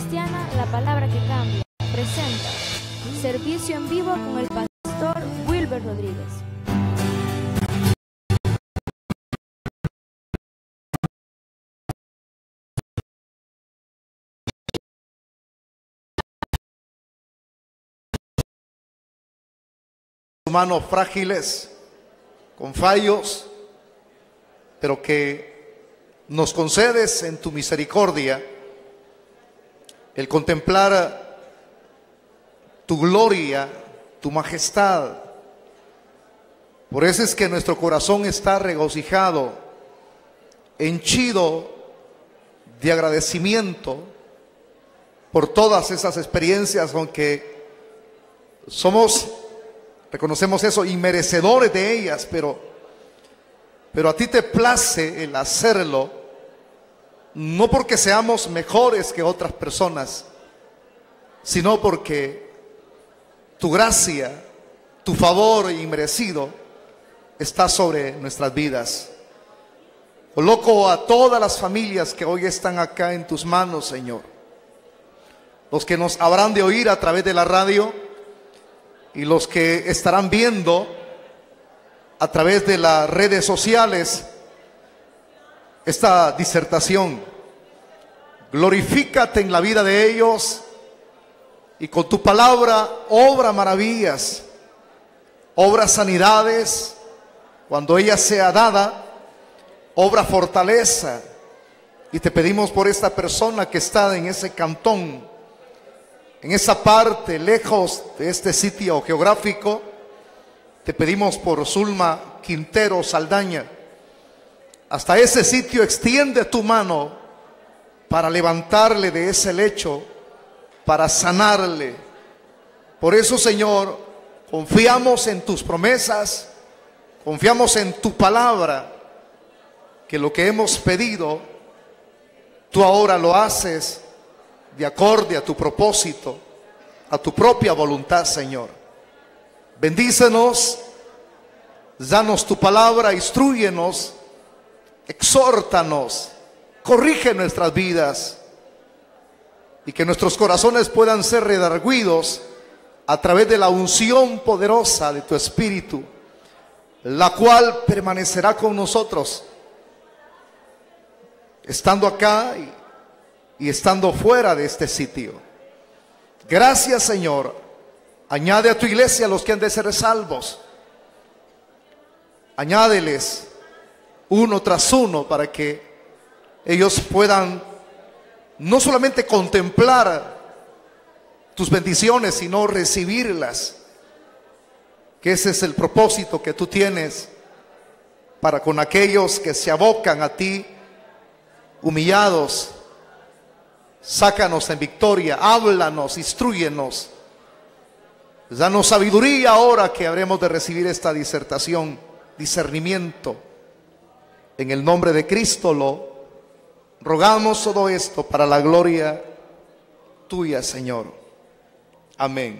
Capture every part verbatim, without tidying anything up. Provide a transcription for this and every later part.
Cristiana, la palabra que cambia, presenta servicio en vivo con el pastor Wilber Rodríguez. Humanos frágiles, con fallos, pero que nos concedes en tu misericordia el contemplar tu gloria, tu majestad. Por eso es que nuestro corazón está regocijado, henchido de agradecimiento por todas esas experiencias, aunque somos, reconocemos eso, inmerecedores de ellas, pero, pero a ti te place el hacerlo, no porque seamos mejores que otras personas, sino porque tu gracia, tu favor inmerecido está sobre nuestras vidas. Coloco a todas las familias que hoy están acá en tus manos, Señor. Los que nos habrán de oír a través de la radio y los que estarán viendo a través de las redes sociales esta disertación. Glorifícate en la vida de ellos y con tu palabra obra maravillas, obra sanidades, cuando ella sea dada, obra fortaleza. Y te pedimos por esta persona que está en ese cantón, en esa parte lejos de este sitio geográfico. Te pedimos por Zulma Quintero Saldaña. Hasta ese sitio extiende tu mano para levantarle de ese lecho, para sanarle. Por eso, Señor, confiamos en tus promesas, confiamos en tu palabra, que lo que hemos pedido, tú ahora lo haces de acorde a tu propósito, a tu propia voluntad, Señor. Bendícenos, danos tu palabra, instrúyenos, exhórtanos, corrige nuestras vidas y que nuestros corazones puedan ser redargüidos a través de la unción poderosa de tu Espíritu, la cual permanecerá con nosotros, estando acá y, y estando fuera de este sitio. Gracias, Señor. Añade a tu iglesia los que han de ser salvos. Añádeles uno tras uno para que ellos puedan no solamente contemplar tus bendiciones, sino recibirlas. Que ese es el propósito que tú tienes para con aquellos que se abocan a ti humillados. Sácanos en victoria, háblanos, instrúyenos. Danos sabiduría ahora que habremos de recibir esta disertación, discernimiento. En el nombre de Cristo lo rogamos todo esto para la gloria tuya, Señor. Amén.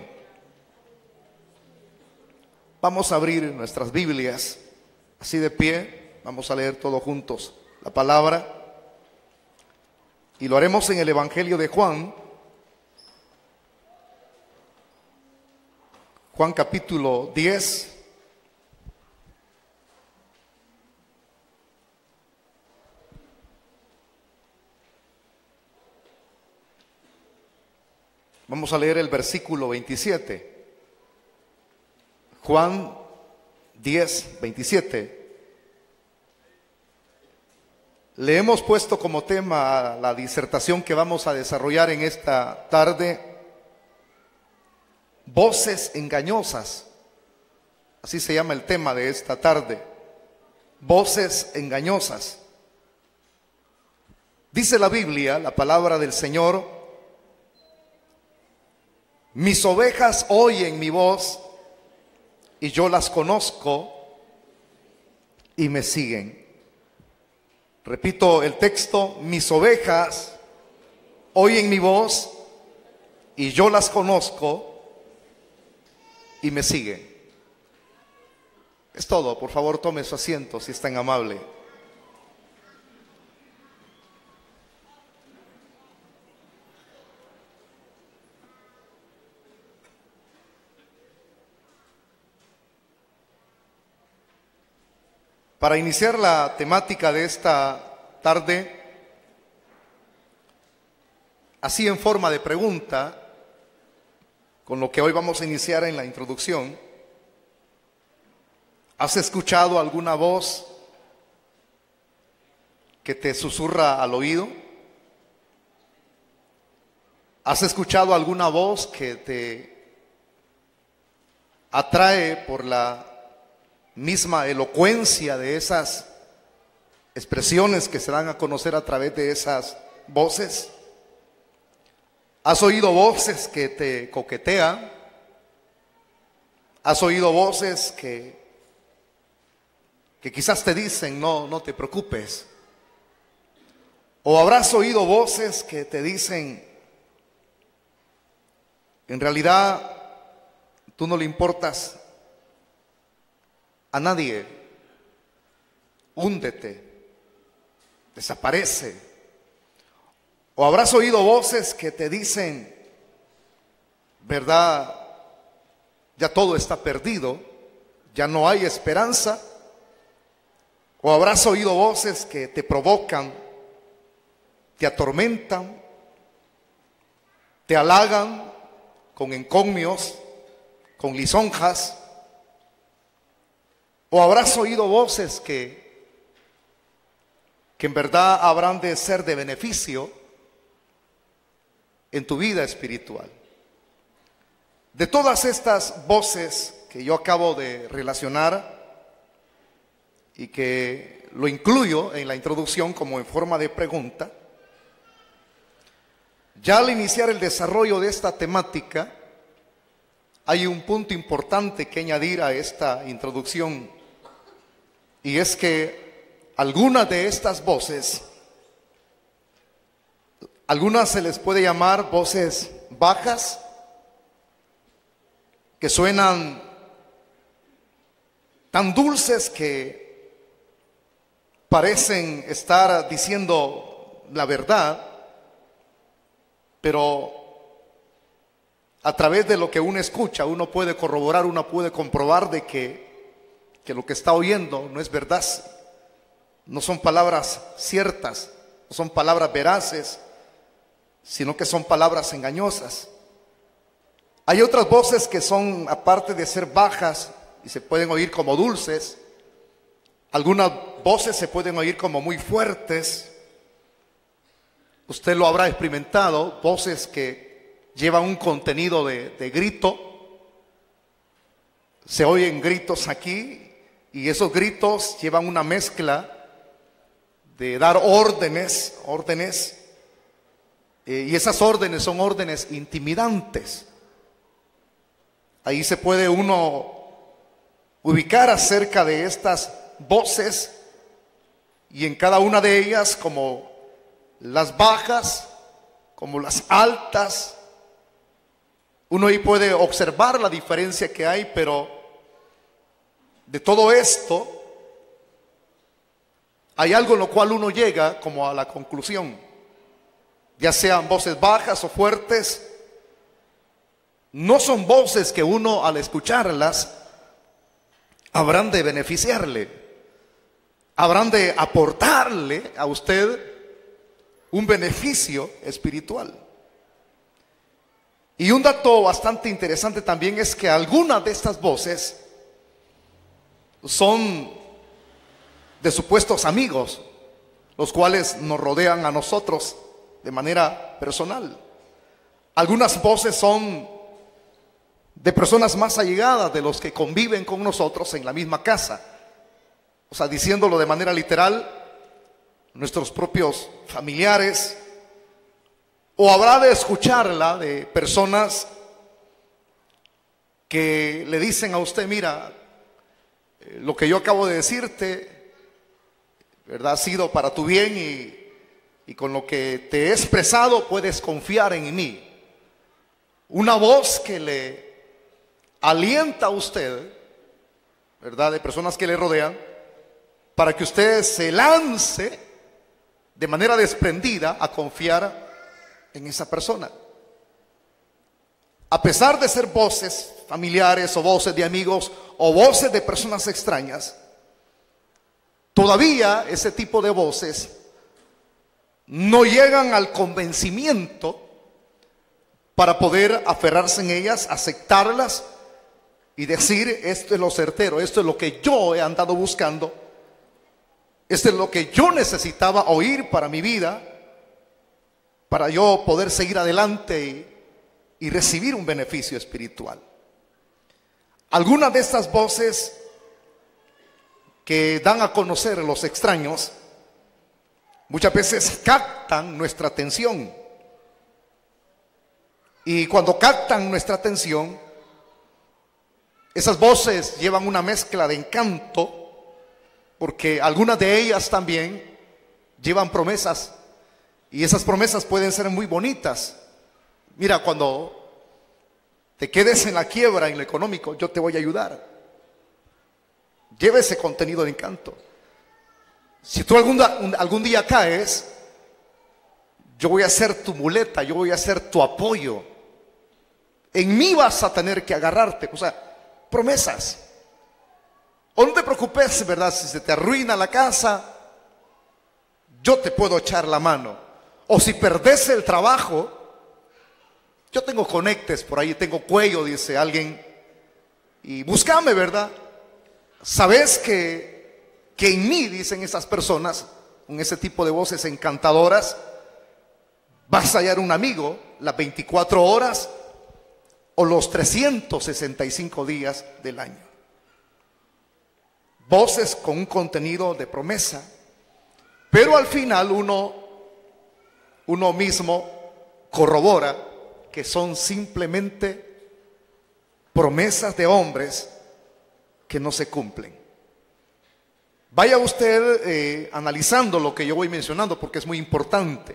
Vamos a abrir nuestras Biblias, así de pie, vamos a leer todos juntos la palabra. Y lo haremos en el Evangelio de Juan, Juan capítulo diez. Vamos a leer el versículo veintisiete. Juan diez, veintisiete. Le hemos puesto como tema a la disertación que vamos a desarrollar en esta tarde, voces engañosas. Así se llama el tema de esta tarde, voces engañosas. Dice la Biblia, la palabra del Señor: mis ovejas oyen mi voz y yo las conozco y me siguen. Repito el texto: mis ovejas oyen mi voz y yo las conozco y me siguen. Es todo. Por favor, tome su asiento si es tan amable. Para iniciar la temática de esta tarde, así en forma de pregunta, con lo que hoy vamos a iniciar en la introducción, ¿has escuchado alguna voz que te susurra al oído? ¿Has escuchado alguna voz que te atrae por la misma elocuencia de esas expresiones que se dan a conocer a través de esas voces? ¿Has oído voces que te coquetean? ¿Has oído voces que, que quizás te dicen, no, no te preocupes? ¿O habrás oído voces que te dicen, en realidad tú no le importas a nadie, húndete, desaparece? ¿O habrás oído voces que te dicen, verdad, ya todo está perdido, ya no hay esperanza? ¿O habrás oído voces que te provocan, te atormentan, te halagan con encomios, con lisonjas? ¿O habrás oído voces que, que en verdad habrán de ser de beneficio en tu vida espiritual? De todas estas voces que yo acabo de relacionar y que lo incluyo en la introducción como en forma de pregunta, ya al iniciar el desarrollo de esta temática, hay un punto importante que añadir a esta introducción, y es que algunas de estas voces, algunas se les puede llamar voces bajas, que suenan tan dulces que parecen estar diciendo la verdad, pero a través de lo que uno escucha, uno puede corroborar, uno puede comprobar de que, que lo que está oyendo no es verdad, no son palabras ciertas, no son palabras veraces, sino que son palabras engañosas. Hay otras voces que son, aparte de ser bajas, y se pueden oír como dulces, algunas voces se pueden oír como muy fuertes. Usted lo habrá experimentado, voces que llevan un contenido de, de grito. Se oyen gritos aquí y esos gritos llevan una mezcla de dar órdenes, órdenes, eh, y esas órdenes son órdenes intimidantes. Ahí se puede uno ubicar acerca de estas voces, y en cada una de ellas, como las bajas, como las altas, uno ahí puede observar la diferencia que hay. Pero de todo esto hay algo en lo cual uno llega como a la conclusión, ya sean voces bajas o fuertes, no son voces que uno al escucharlas habrán de beneficiarle, habrán de aportarle a usted un beneficio espiritual. Y un dato bastante interesante también es que algunas de estas voces son de supuestos amigos, los cuales nos rodean a nosotros de manera personal. Algunas voces son de personas más allegadas, de los que conviven con nosotros en la misma casa. O sea, diciéndolo de manera literal, nuestros propios familiares. O habrá de escucharla de personas que le dicen a usted, mira, eh, lo que yo acabo de decirte, ¿verdad?, ha sido para tu bien, y, y con lo que te he expresado puedes confiar en mí. Una voz que le alienta a usted, ¿verdad?, de personas que le rodean, para que usted se lance de manera desprendida a confiar en esa persona. A pesar de ser voces familiares o voces de amigos o voces de personas extrañas, todavía ese tipo de voces no llegan al convencimiento para poder aferrarse en ellas, aceptarlas y decir: esto es lo certero, esto es lo que yo he andado buscando, esto es lo que yo necesitaba oír para mi vida, para yo poder seguir adelante y, y recibir un beneficio espiritual. Algunas de estas voces que dan a conocer los extraños muchas veces captan nuestra atención. Y cuando captan nuestra atención, esas voces llevan una mezcla de encanto, porque algunas de ellas también llevan promesas, y esas promesas pueden ser muy bonitas. Mira, cuando te quedes en la quiebra en lo económico, yo te voy a ayudar. Lleva ese contenido de encanto. Si tú algún, algún día caes, yo voy a ser tu muleta, yo voy a ser tu apoyo. En mí vas a tener que agarrarte. O sea, promesas. O no te preocupes, ¿verdad? Si se te arruina la casa, yo te puedo echar la mano. O si perdés el trabajo, yo tengo conectes por ahí, tengo cuello, dice alguien, y búscame, ¿verdad? Sabes que, que en mí, dicen esas personas, con ese tipo de voces encantadoras, vas a hallar un amigo las veinticuatro horas o los trescientos sesenta y cinco días del año. Voces con un contenido de promesa, pero al final uno, uno mismo corrobora que son simplemente promesas de hombres que no se cumplen. Vaya usted eh, analizando lo que yo voy mencionando, porque es muy importante.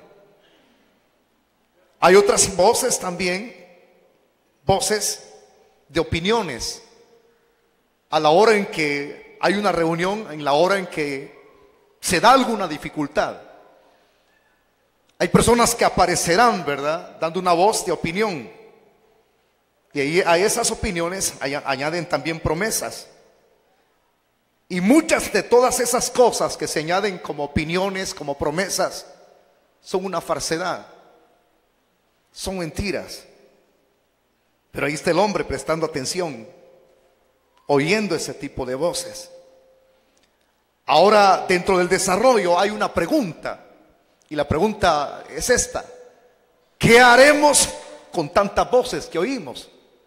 Hay otras voces también, voces de opiniones. A la hora en que hay una reunión, en la hora en que se da alguna dificultad, hay personas que aparecerán, ¿verdad?, dando una voz de opinión. Y ahí, a esas opiniones añaden también promesas. Y muchas de todas esas cosas que se añaden como opiniones, como promesas, son una falsedad, son mentiras. Pero ahí está el hombre prestando atención, oyendo ese tipo de voces. Ahora, dentro del desarrollo hay una pregunta, y la pregunta es esta: ¿qué haremos con tantas voces que oímos?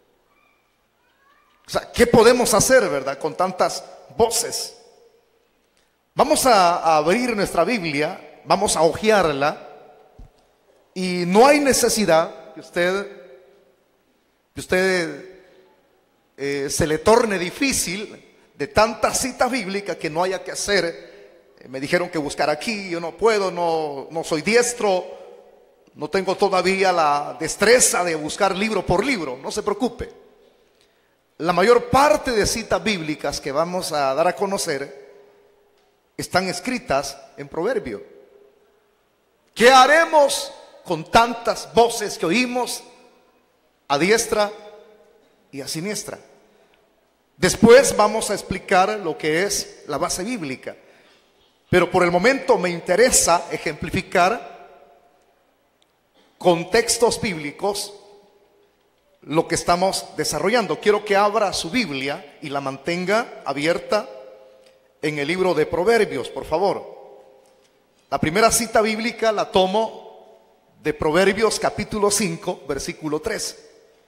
O sea, ¿qué podemos hacer, verdad, con tantas voces? Vamos a, a abrir nuestra Biblia, vamos a hojearla, y no hay necesidad que usted, que usted eh, se le torne difícil de tantas citas bíblicas que no haya que hacer. Eh, me dijeron que buscar aquí, yo no puedo, no, no soy diestro, no tengo todavía la destreza de buscar libro por libro. No se preocupe. La mayor parte de citas bíblicas que vamos a dar a conocer están escritas en Proverbio. ¿Qué haremos con tantas voces que oímos a diestra y a siniestra? Después vamos a explicar lo que es la base bíblica, pero por el momento me interesa ejemplificar con textos bíblicos lo que estamos desarrollando. Quiero que abra su Biblia y la mantenga abierta en el libro de Proverbios, por favor. La primera cita bíblica la tomo de Proverbios capítulo cinco, versículo tres.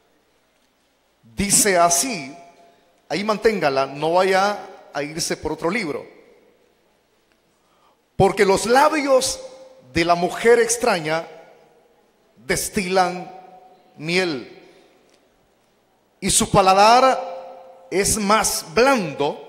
Dice así, ahí manténgala, no vaya a irse por otro libro. Porque los labios de la mujer extraña destilan miel, y su paladar es más blando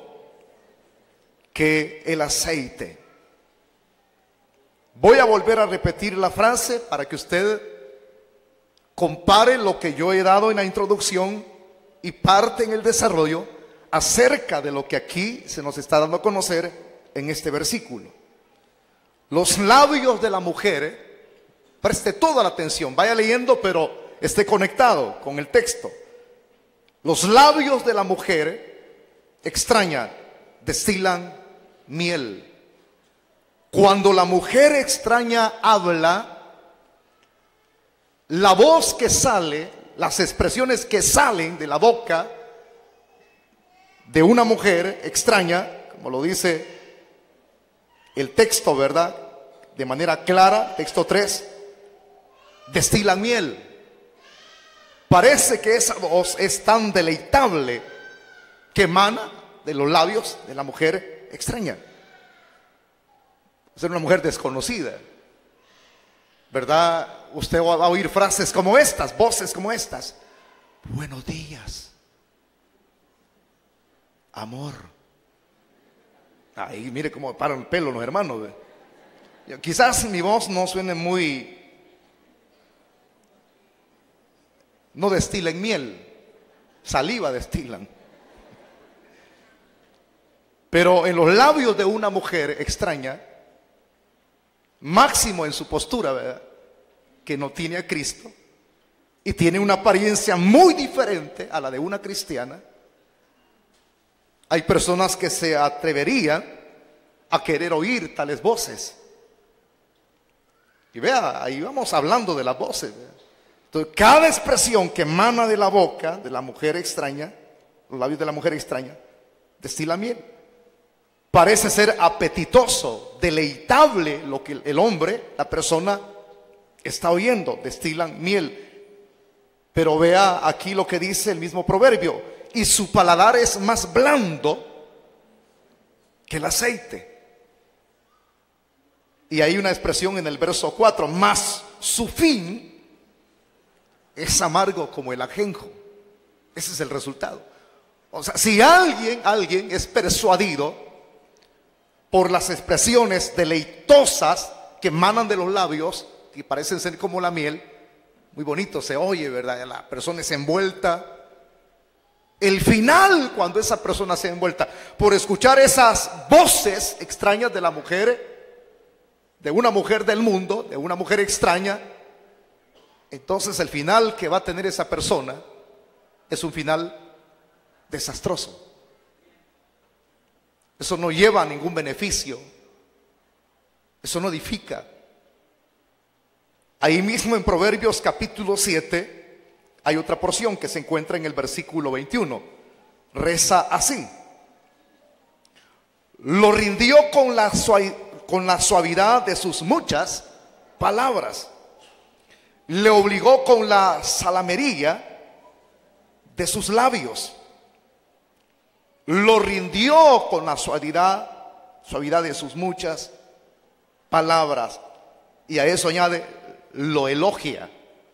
que el aceite. Voy a volver a repetir la frase para que usted compare lo que yo he dado en la introducción y parte en el desarrollo acerca de lo que aquí se nos está dando a conocer en este versículo. Los labios de la mujer, preste toda la atención, vaya leyendo, pero esté conectado con el texto. Los labios de la mujer extraña destilan miel. Cuando la mujer extraña habla, la voz que sale, las expresiones que salen de la boca de una mujer extraña, como lo dice el texto, ¿verdad? De manera clara, texto tres, destilan miel. Parece que esa voz es tan deleitable que emana de los labios de la mujer extraña. Es una mujer desconocida, ¿verdad? Usted va a oír frases como estas, voces como estas. Buenos días, amor. Ahí mire cómo paran el pelo los hermanos. Quizás mi voz no suene muy, no destilan miel, saliva destilan. Pero en los labios de una mujer extraña, máximo en su postura, ¿verdad?, que no tiene a Cristo y tiene una apariencia muy diferente a la de una cristiana, hay personas que se atreverían a querer oír tales voces. Y vea, ahí vamos hablando de las voces, ¿verdad? Entonces, cada expresión que emana de la boca de la mujer extraña, los labios de la mujer extraña, destila miel. Parece ser apetitoso, deleitable lo que el hombre, la persona, está oyendo, destilan miel. Pero vea aquí lo que dice el mismo proverbio: y su paladar es más blando que el aceite. Y hay una expresión en el verso cuatro: mas su fin es amargo como el ajenjo. Ese es el resultado. O sea, si alguien, alguien es persuadido por las expresiones deleitosas que emanan de los labios, que parecen ser como la miel, muy bonito se oye, ¿verdad? La persona es envuelta. El final, cuando esa persona se envuelta por escuchar esas voces extrañas de la mujer, de una mujer del mundo, de una mujer extraña, entonces el final que va a tener esa persona es un final desastroso. Eso no lleva a ningún beneficio. Eso no edifica. Ahí mismo en Proverbios capítulo siete hay otra porción que se encuentra en el versículo veintiuno. Reza así: lo rindió con la, con la suavidad de sus muchas palabras, le obligó con la salamería de sus labios. Lo rindió con la suavidad, suavidad de sus muchas palabras. Y a eso añade, lo elogia.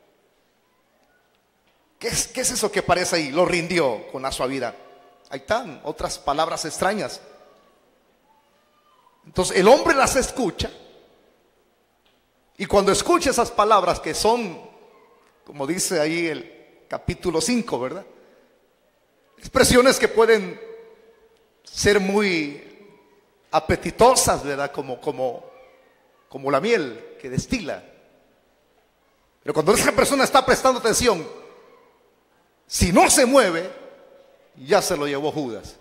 ¿Qué es, qué es eso que aparece ahí? Lo rindió con la suavidad. Ahí están otras palabras extrañas. Entonces el hombre las escucha. Y cuando escucha esas palabras que son, como dice ahí el capítulo cinco, ¿verdad?, expresiones que pueden ser muy apetitosas, ¿verdad? Como, como, como la miel que destila. Pero cuando esa persona está prestando atención, si no se mueve, ya se lo llevó Judas.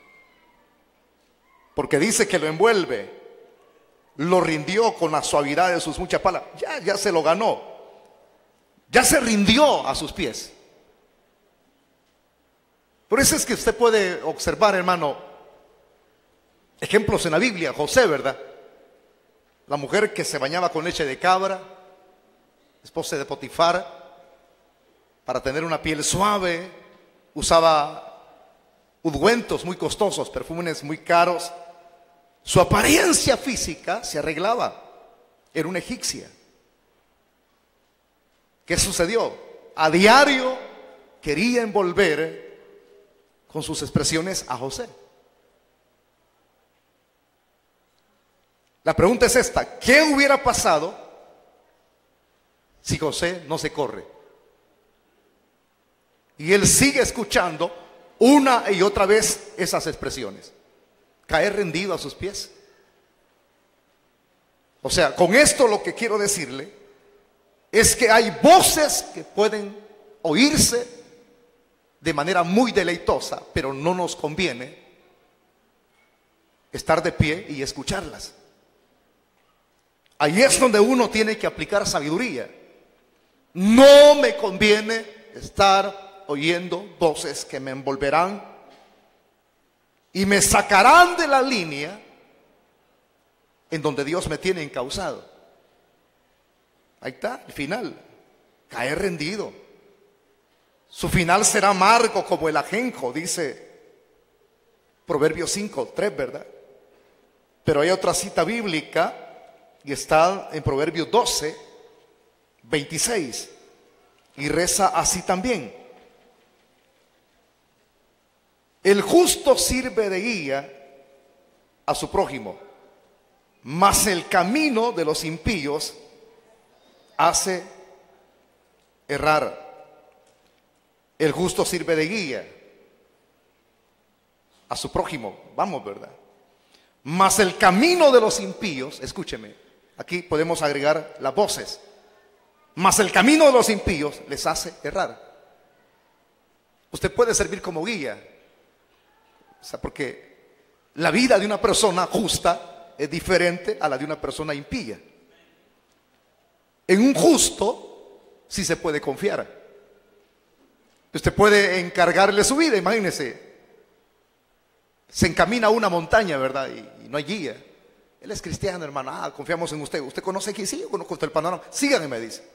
Porque dice que lo envuelve, lo rindió con la suavidad de sus muchas palabras. Ya, ya se lo ganó. Ya se rindió a sus pies. Por eso es que usted puede observar, hermano, ejemplos en la Biblia. José, ¿verdad? La mujer que se bañaba con leche de cabra, esposa de Potifar, para tener una piel suave, usaba ungüentos muy costosos, perfumes muy caros. Su apariencia física se arreglaba. Era una egipcia. ¿Qué sucedió? A diario quería envolver con sus expresiones a José. La pregunta es esta: ¿qué hubiera pasado si José no se corre? Y él sigue escuchando una y otra vez esas expresiones. Cae rendido a sus pies. O sea, con esto lo que quiero decirle es que hay voces que pueden oírse de manera muy deleitosa, pero no nos conviene estar de pie y escucharlas. Ahí es donde uno tiene que aplicar sabiduría. No me conviene estar oyendo voces que me envolverán y me sacarán de la línea en donde Dios me tiene encauzado. Ahí está, el final. Caer rendido. Su final será amargo como el ajenjo, dice Proverbios cinco, tres, ¿verdad? Pero hay otra cita bíblica y está en Proverbios doce, veintiséis, y reza así también: el justo sirve de guía a su prójimo, mas el camino de los impíos hace errar. El justo sirve de guía a su prójimo, vamos, ¿verdad? Mas el camino de los impíos, escúcheme, aquí podemos agregar las voces, mas el camino de los impíos les hace errar. Usted puede servir como guía, o sea, porque la vida de una persona justa es diferente a la de una persona impía. En un justo sí se puede confiar. Usted puede encargarle su vida, imagínese. Se encamina a una montaña, ¿verdad? Y, y no hay guía. Él es cristiano, hermano. Ah, confiamos en usted. ¿Usted conoce aquí? Sí, yo conozco usted el panorama. Síganme, me dice.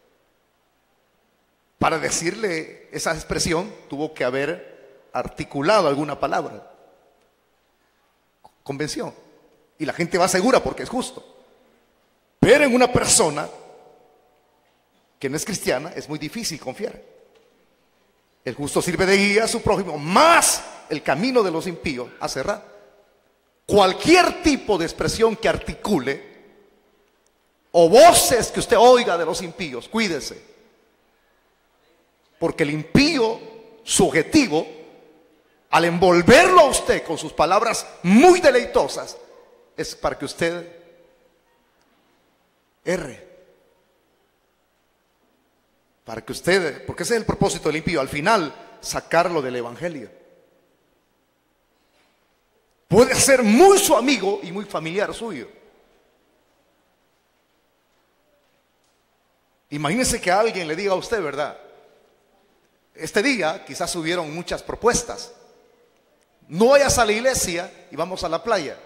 Para decirle esa expresión, tuvo que haber articulado alguna palabra. Convención. Y la gente va segura porque es justo. Pero en una persona que no es cristiana es muy difícil confiar. El justo sirve de guía a su prójimo, más el camino de los impíos hace errar. Cualquier tipo de expresión que articule o voces que usted oiga de los impíos, cuídese. Porque el impío, su objetivo, al envolverlo a usted con sus palabras muy deleitosas, es para que usted erre. Para que usted, porque ese es el propósito del impío, al final sacarlo del evangelio. Puede ser muy su amigo y muy familiar suyo. Imagínese que alguien le diga a usted, ¿verdad? Este día quizás hubieron muchas propuestas. No vayas a la iglesia y vamos a la playa.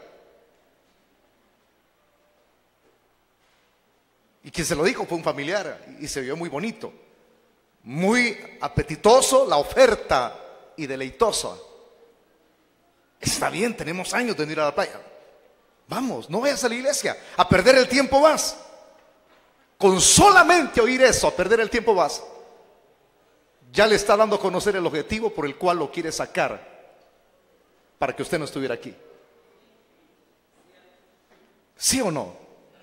Y quien se lo dijo fue un familiar y se vio muy bonito. Muy apetitoso la oferta y deleitosa. Está bien, tenemos años de no ir a la playa. Vamos, no vayas a la iglesia. A perder el tiempo vas. Con solamente oír eso, a perder el tiempo vas. Ya le está dando a conocer el objetivo por el cual lo quiere sacar. Para que usted no estuviera aquí. ¿Sí o no?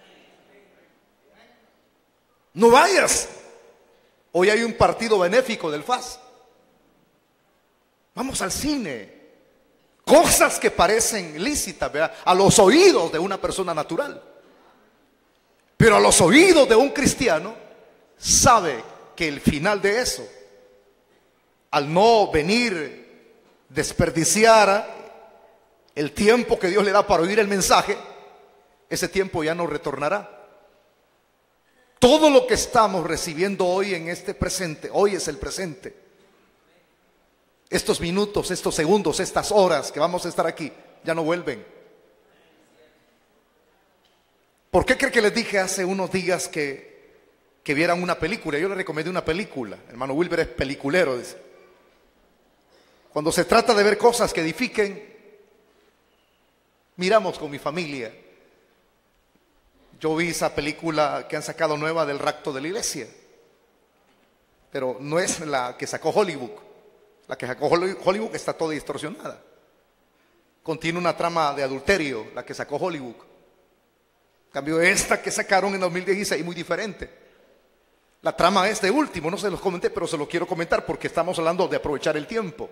No vayas. Hoy hay un partido benéfico del F A S. Vamos al cine. Cosas que parecen lícitas, ¿verdad?, a los oídos de una persona natural. Pero a los oídos de un cristiano, sabe que el final de eso, al no venir, desperdiciar el tiempo que Dios le da para oír el mensaje, ese tiempo ya no retornará. Todo lo que estamos recibiendo hoy en este presente, hoy es el presente. Estos minutos, estos segundos, estas horas que vamos a estar aquí, ya no vuelven. ¿Por qué cree que les dije hace unos días que, que vieran una película? Yo les recomendé una película. Hermano Wilber es peliculero, dice. Cuando se trata de ver cosas que edifiquen, miramos con mi familia. Yo vi esa película que han sacado nueva del rapto de la iglesia, pero no es la que sacó Hollywood. La que sacó Hollywood está toda distorsionada. Contiene una trama de adulterio, la que sacó Hollywood. En cambio, esta que sacaron en dos mil dieciséis, muy diferente. La trama es de último, no se los comenté, pero se lo quiero comentar porque estamos hablando de aprovechar el tiempo.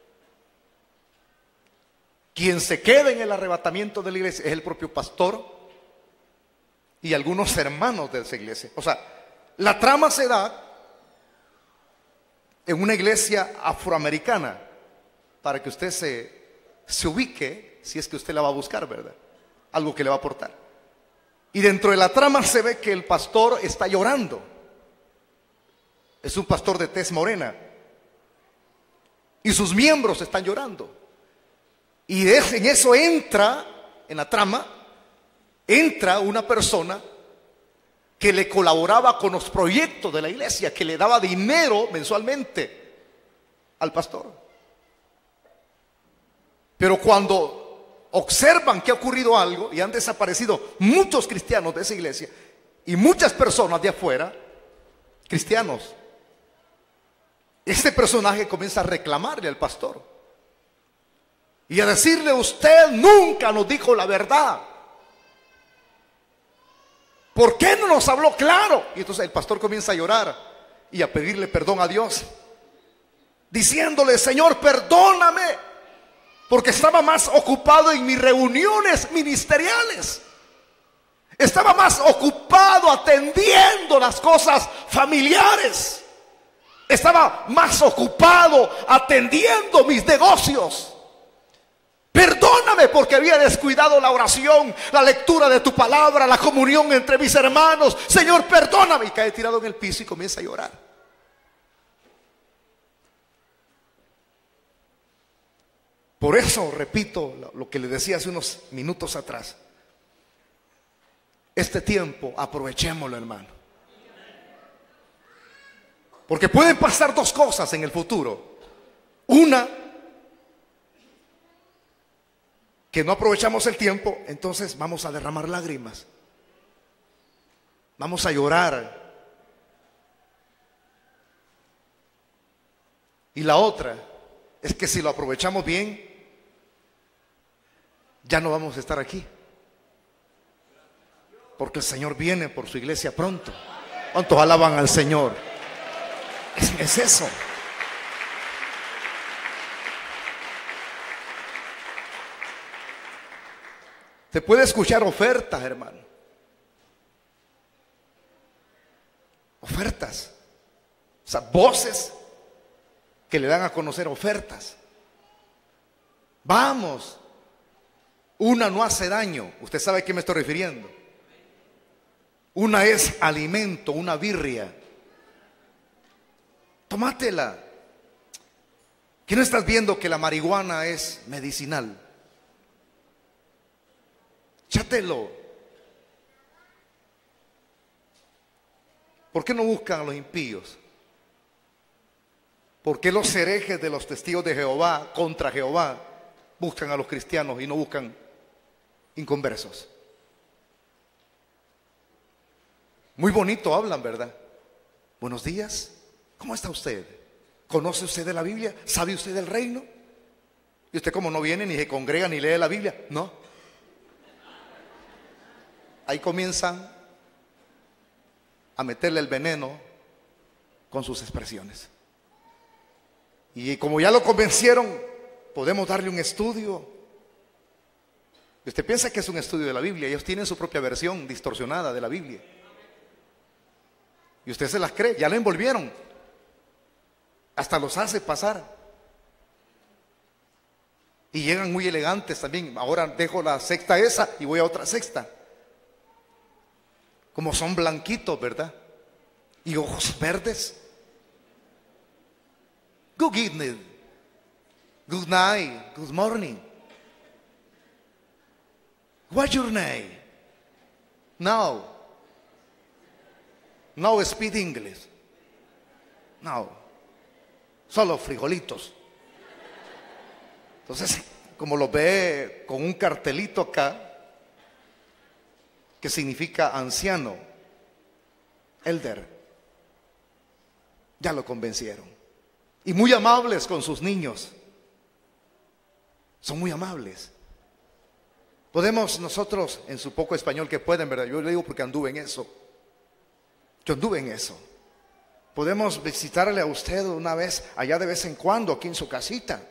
Quien se queda en el arrebatamiento de la iglesia es el propio pastor y algunos hermanos de esa iglesia. O sea, la trama se da en una iglesia afroamericana, para que usted se, se ubique, si es que usted la va a buscar, ¿verdad? Algo que le va a aportar. Y dentro de la trama se ve que el pastor está llorando. Es un pastor de tez morena. Y sus miembros están llorando. Y en eso entra, en la trama, entra una persona que le colaboraba con los proyectos de la iglesia, que le daba dinero mensualmente al pastor. Pero cuando observan que ha ocurrido algo y han desaparecido muchos cristianos de esa iglesia y muchas personas de afuera, cristianos, este personaje comienza a reclamarle al pastor y a decirle: usted nunca nos dijo la verdad. ¿Por qué no nos habló claro? Y entonces el pastor comienza a llorar y a pedirle perdón a Dios, diciéndole: Señor, perdóname, porque estaba más ocupado en mis reuniones ministeriales. Estaba más ocupado atendiendo las cosas familiares. Estaba más ocupado atendiendo mis negocios. Perdóname porque había descuidado la oración, la lectura de tu palabra, la comunión entre mis hermanos. Señor, perdóname. Y cae tirado en el piso y comienza a llorar. Por eso, repito lo que le decía hace unos minutos atrás. Este tiempo aprovechémoslo, hermano. Porque pueden pasar dos cosas en el futuro. Una, que no aprovechamos el tiempo, entonces vamos a derramar lágrimas. Vamos a llorar. Y la otra es que si lo aprovechamos bien, ya no vamos a estar aquí. Porque el Señor viene por su iglesia pronto. ¿Cuántos alaban al Señor? Es, es eso. Se puede escuchar ofertas, hermano. Ofertas. O sea, voces que le dan a conocer ofertas. Vamos. Una no hace daño. Usted sabe a qué me estoy refiriendo. Una es alimento, una birria. Tómatela. ¿Qué no estás viendo que la marihuana es medicinal? Chátelo. ¿Por qué no buscan a los impíos? ¿Por qué los herejes de los testigos de Jehová contra Jehová buscan a los cristianos y no buscan inconversos? Muy bonito hablan, ¿verdad? Buenos días, ¿cómo está usted? ¿Conoce usted de la Biblia? ¿Sabe usted del reino? Y usted, como no viene ni se congrega ni lee la Biblia, no. Ahí comienzan a meterle el veneno con sus expresiones. Y como ya lo convencieron, podemos darle un estudio. Y usted piensa que es un estudio de la Biblia. Ellos tienen su propia versión distorsionada de la Biblia. Y usted se las cree, ya la envolvieron. Hasta los hace pasar. Y llegan muy elegantes también. Ahora dejo la secta esa y voy a otra secta. Como son blanquitos, ¿verdad? Y ojos verdes. Good evening, good night, good morning. What's your name? No. No speak English. No. Solo frijolitos. Entonces, como lo ve con un cartelito acá, que significa anciano, elder, ya lo convencieron. Y muy amables con sus niños. Son muy amables. Podemos nosotros, en su poco español que pueden, ¿verdad? Yo le digo porque anduve en eso. Yo anduve en eso. Podemos visitarle a usted una vez, allá de vez en cuando, aquí en su casita.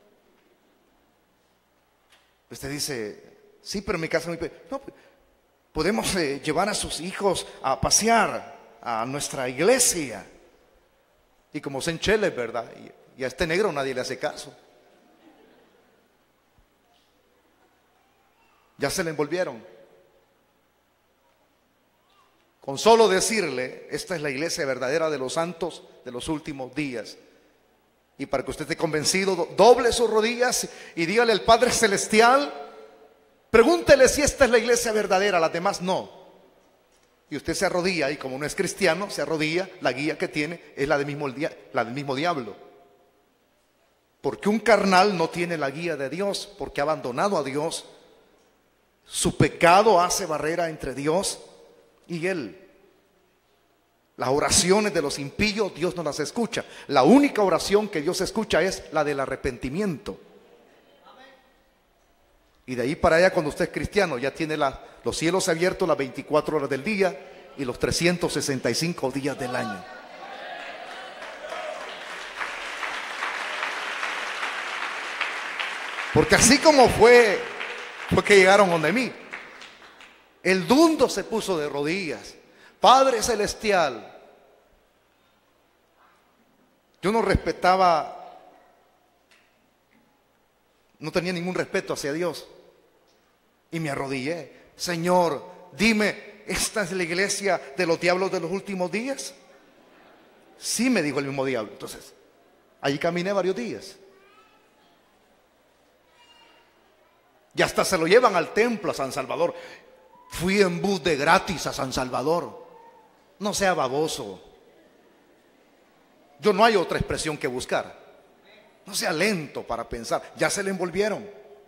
Usted dice, sí, pero mi casa es muy pequeña. No, podemos eh, llevar a sus hijos a pasear a nuestra iglesia. Y como son cheles, ¿verdad? Y, y a este negro nadie le hace caso. Ya se le envolvieron. Con solo decirle, esta es la iglesia verdadera de los santos de los últimos días. Y para que usted esté convencido, doble sus rodillas y dígale al Padre Celestial, pregúntele si esta es la iglesia verdadera, las demás no. Y usted se arrodilla y como no es cristiano, se arrodilla, la guía que tiene es la del mismo, la del mismo diablo. Porque un carnal no tiene la guía de Dios, porque ha abandonado a Dios. Su pecado hace barrera entre Dios y él. Las oraciones de los impíos Dios no las escucha. La única oración que Dios escucha es la del arrepentimiento. Y de ahí para allá, cuando usted es cristiano, ya tiene la, los cielos abiertos las veinticuatro horas del día y los trescientos sesenta y cinco días del año. Porque así como fue, fue que llegaron donde mí. El dundo se puso de rodillas. Padre Celestial. Yo no respetaba, no tenía ningún respeto hacia Dios. Y me arrodillé. Señor, dime, ¿esta es la iglesia de los diablos de los últimos días? Sí, me dijo el mismo diablo. Entonces, allí caminé varios días. Y hasta se lo llevan al templo a San Salvador. Fui en bus de gratis a San Salvador. No sea baboso. Yo no hay otra expresión que buscar. No sea lento para pensar. Ya se le envolvieron.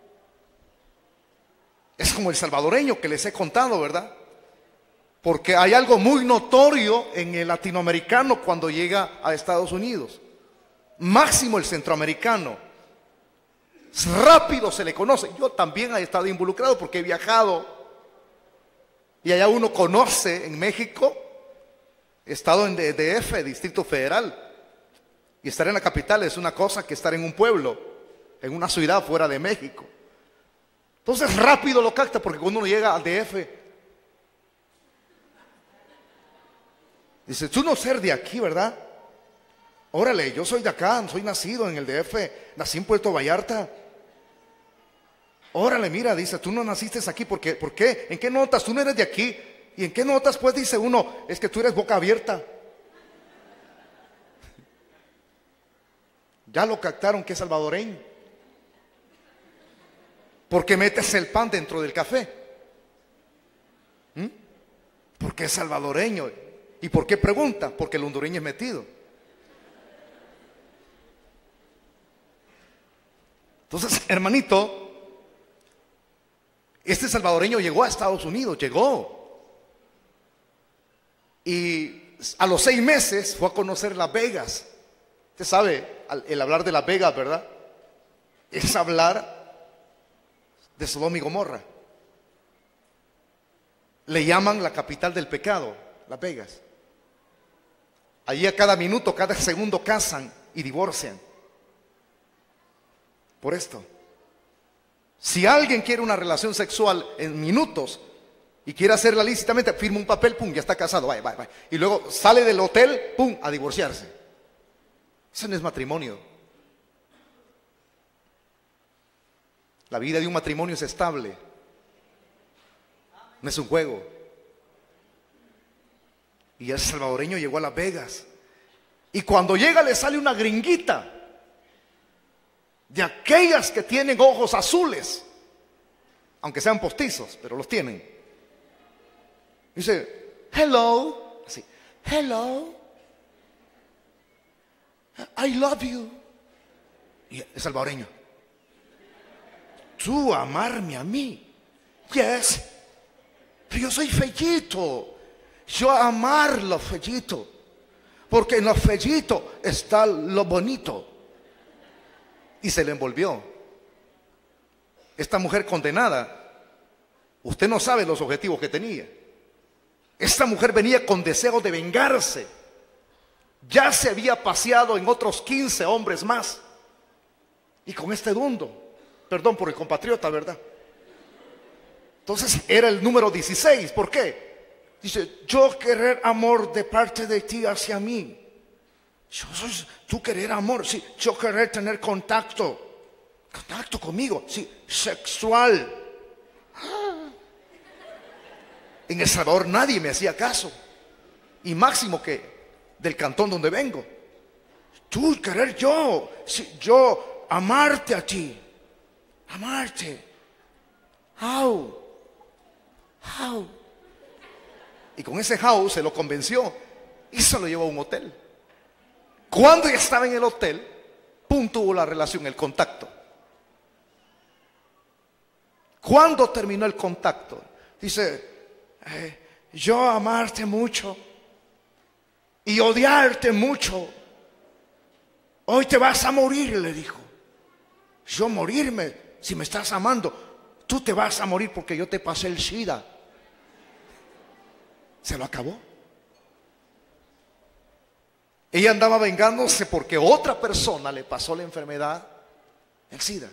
Es como el salvadoreño que les he contado, ¿verdad? Porque hay algo muy notorio en el latinoamericano cuando llega a Estados Unidos. Máximo el centroamericano. Rápido se le conoce. Yo también he estado involucrado porque he viajado. Y allá uno conoce en México. He estado en D F, Distrito Federal. Y estar en la capital es una cosa que estar en un pueblo, en una ciudad fuera de México. Entonces rápido lo capta porque cuando uno llega al D F, dice, tú no ser de aquí, ¿verdad? Órale, yo soy de acá, soy nacido en el D F, nací en Puerto Vallarta. Órale, mira, dice, tú no naciste aquí, ¿por qué? ¿Por qué? ¿En qué notas? Tú no eres de aquí. ¿Y en qué notas? Pues dice uno, es que tú eres boca abierta. Ya lo captaron que es salvadoreño. Porque metes el pan dentro del café. ¿Mm? Porque es salvadoreño. ¿Y por qué pregunta? Porque el hondureño es metido. Entonces, hermanito, este salvadoreño llegó a Estados Unidos, llegó. Y a los seis meses fue a conocer Las Vegas. Usted sabe, el hablar de Las Vegas, ¿verdad? Es hablar de Sodoma y Gomorra. Le llaman la capital del pecado, Las Vegas. Allí a cada minuto, cada segundo casan y divorcian. Por esto. Si alguien quiere una relación sexual en minutos y quiere hacerla lícitamente, firma un papel, pum, ya está casado, vaya, vaya, vaya. Y luego sale del hotel, pum, a divorciarse. Eso no es matrimonio. La vida de un matrimonio es estable. No es un juego. Y el salvadoreño llegó a Las Vegas. Y cuando llega le sale una gringuita. De aquellas que tienen ojos azules. Aunque sean postizos, pero los tienen. Dice, hello. Así, hello. I love you. Y el salvadoreño, tú amarme a mí. Yes. Pero yo soy fellito. Yo amar lo fellito. Porque en lo fellito está lo bonito. Y se le envolvió. Esta mujer condenada, usted no sabe los objetivos que tenía. Esta mujer venía con deseo de vengarse. Ya se había paseado en otros quince hombres más. Y con este dundo, perdón por el compatriota, ¿verdad? Entonces era el número dieciséis. ¿Por qué? Dice, yo querer amor de parte de ti hacia mí. Yo soy, tú querer amor, sí. Yo querer tener contacto. Contacto conmigo, sí. Sexual. En El Salvador nadie me hacía caso. y máximo que del cantón donde vengo. Tú querer yo, si, yo amarte a ti, amarte. How, how. Y con ese how se lo convenció y se lo llevó a un hotel. Cuando ya estaba en el hotel, pum, tuvo la relación, el contacto. Cuando terminó el contacto, dice, eh, yo amarte mucho y odiarte mucho. Hoy te vas a morir, le dijo. Yo morirme, si me estás amando, tú te vas a morir porque yo te pasé el SIDA. Se lo acabó. Ella andaba vengándose porque otra persona le pasó la enfermedad, el SIDA.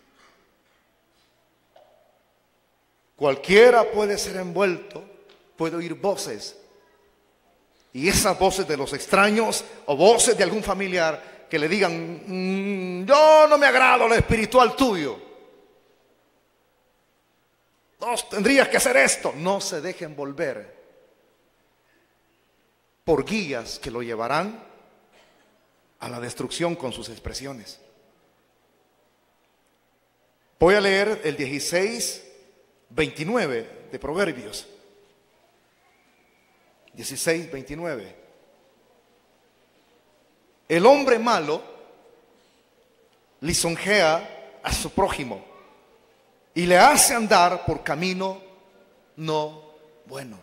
Cualquiera puede ser envuelto, puede oír voces. Y esas voces de los extraños o voces de algún familiar que le digan, mmm, yo no me agrado lo espiritual tuyo. No tendrías que hacer esto. No se dejen envolver por guías que lo llevarán a la destrucción con sus expresiones. Voy a leer el dieciséis, veintinueve de Proverbios. dieciséis, veintinueve. El hombre malo lisonjea a su prójimo y le hace andar por camino no bueno.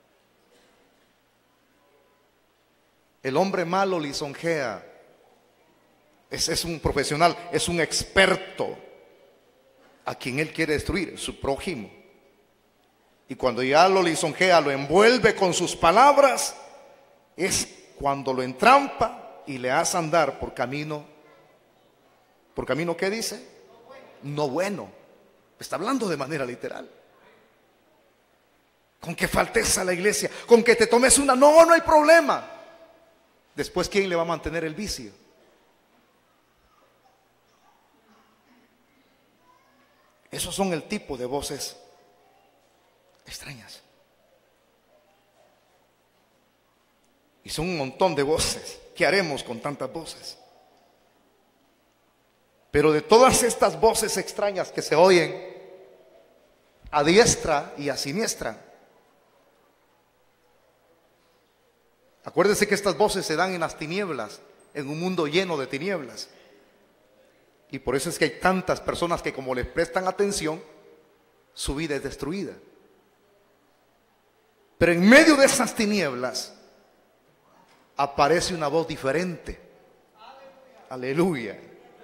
El hombre malo lisonjea. Ese es un profesional, es un experto a quien él quiere destruir, su prójimo. Y cuando ya lo lisonjea, lo envuelve con sus palabras, es cuando lo entrampa y le hace andar por camino. ¿Por camino qué dice? No bueno. Está hablando de manera literal. Con que faltes a la iglesia, con que te tomes una, no, no hay problema. Después, ¿quién le va a mantener el vicio? Esos son el tipo de voces extrañas. Y son un montón de voces. ¿Qué haremos con tantas voces? Pero de todas estas voces extrañas que se oyen a diestra y a siniestra, acuérdense que estas voces se dan en las tinieblas, en un mundo lleno de tinieblas. Y por eso es que hay tantas personas que, como les prestan atención, su vida es destruida. Pero en medio de esas tinieblas aparece una voz diferente. Aleluya.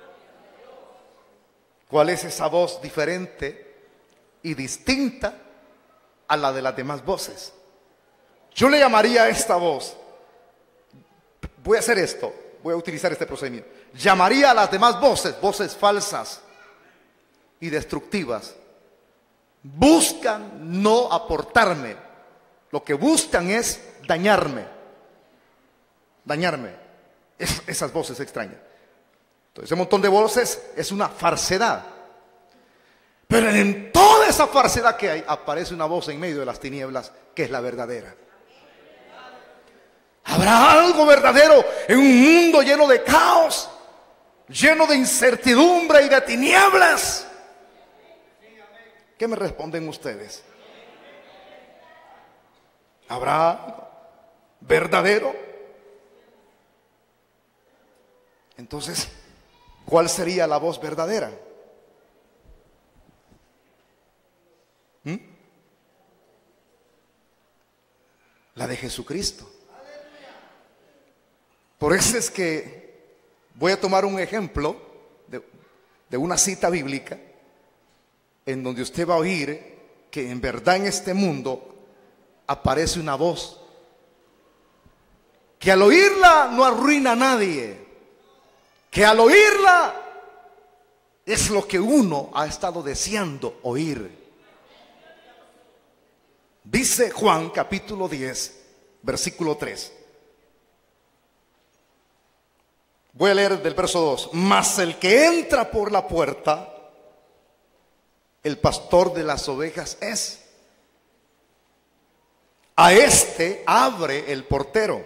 ¿Cuál es esa voz diferente y distinta a la de las demás voces? Yo le llamaría a esta voz, voy a hacer esto, voy a utilizar este procedimiento. Llamaría a las demás voces, voces falsas y destructivas. Buscan no aportarme. Lo que buscan es dañarme. Dañarme. Es, esas voces extrañas. Entonces, ese montón de voces es una falsedad. Pero en toda esa falsedad que hay, aparece una voz en medio de las tinieblas que es la verdadera. ¿Habrá algo verdadero en un mundo lleno de caos, lleno de incertidumbre y de tinieblas? ¿Qué me responden ustedes? ¿Habrá algo verdadero? Entonces, ¿cuál sería la voz verdadera? ¿Mm? La de Jesucristo. Por eso es que voy a tomar un ejemplo de, de una cita bíblica en donde usted va a oír que en verdad en este mundo aparece una voz que al oírla no arruina a nadie, que al oírla es lo que uno ha estado deseando oír. Dice Juan capítulo diez, versículo tres. Voy a leer del verso dos. Mas el que entra por la puerta, el pastor de las ovejas es. a este abre el portero.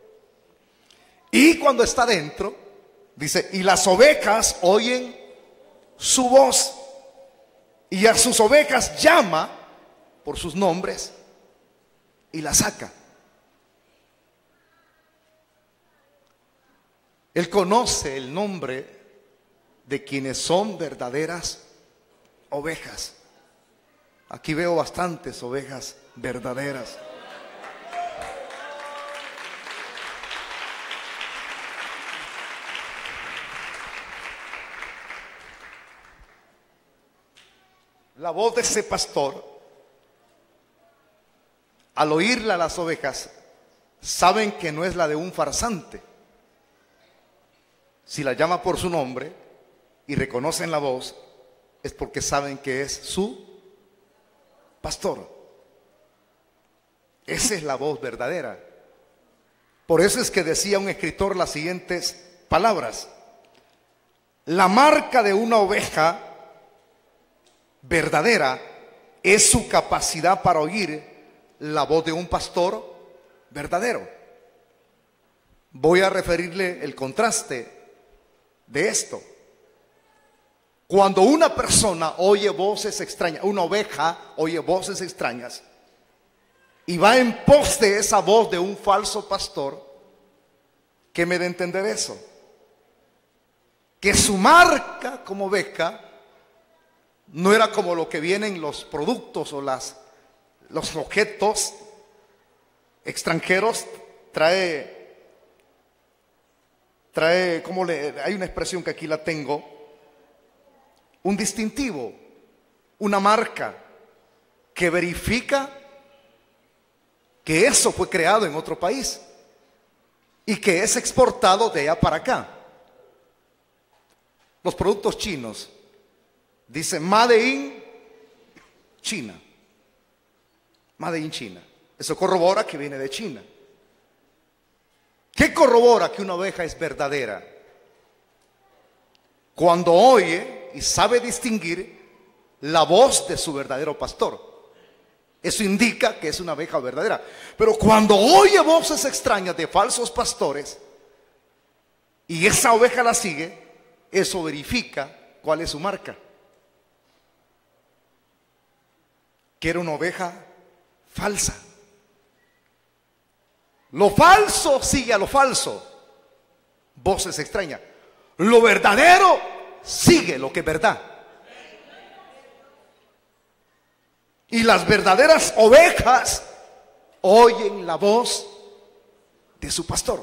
Y cuando está dentro, dice, y las ovejas oyen su voz, y a sus ovejas llama por sus nombres y las saca. Él conoce el nombre de quienes son verdaderas ovejas. Aquí veo bastantes ovejas verdaderas. La voz de ese pastor, al oírla las ovejas, saben que no es la de un farsante. Si la llama por su nombre y reconocen la voz, es porque saben que es su pastor. Esa es la voz verdadera. Por eso es que decía un escritor las siguientes palabras: la marca de una oveja verdadera es su capacidad para oír la voz de un pastor verdadero. Voy a referirle el contraste de esto. Cuando una persona oye voces extrañas, una oveja oye voces extrañas y va en pos de esa voz de un falso pastor, ¿qué me da a entender eso? Que su marca como oveja no era como lo que vienen los productos o las, los objetos extranjeros. Trae, trae, ¿cómo le? Hay una expresión que aquí la tengo, un distintivo, una marca que verifica que eso fue creado en otro país y que es exportado de allá para acá. Los productos chinos dice Made in China. Made in China. Eso corrobora que viene de China. ¿Qué corrobora que una oveja es verdadera? Cuando oye y sabe distinguir la voz de su verdadero pastor. Eso indica que es una oveja verdadera. Pero cuando oye voces extrañas de falsos pastores y esa oveja la sigue, eso verifica cuál es su marca. Que era una oveja falsa. Lo falso sigue a lo falso. Voces extrañas. Lo verdadero sigue lo que es verdad. Y las verdaderas ovejas oyen la voz de su pastor.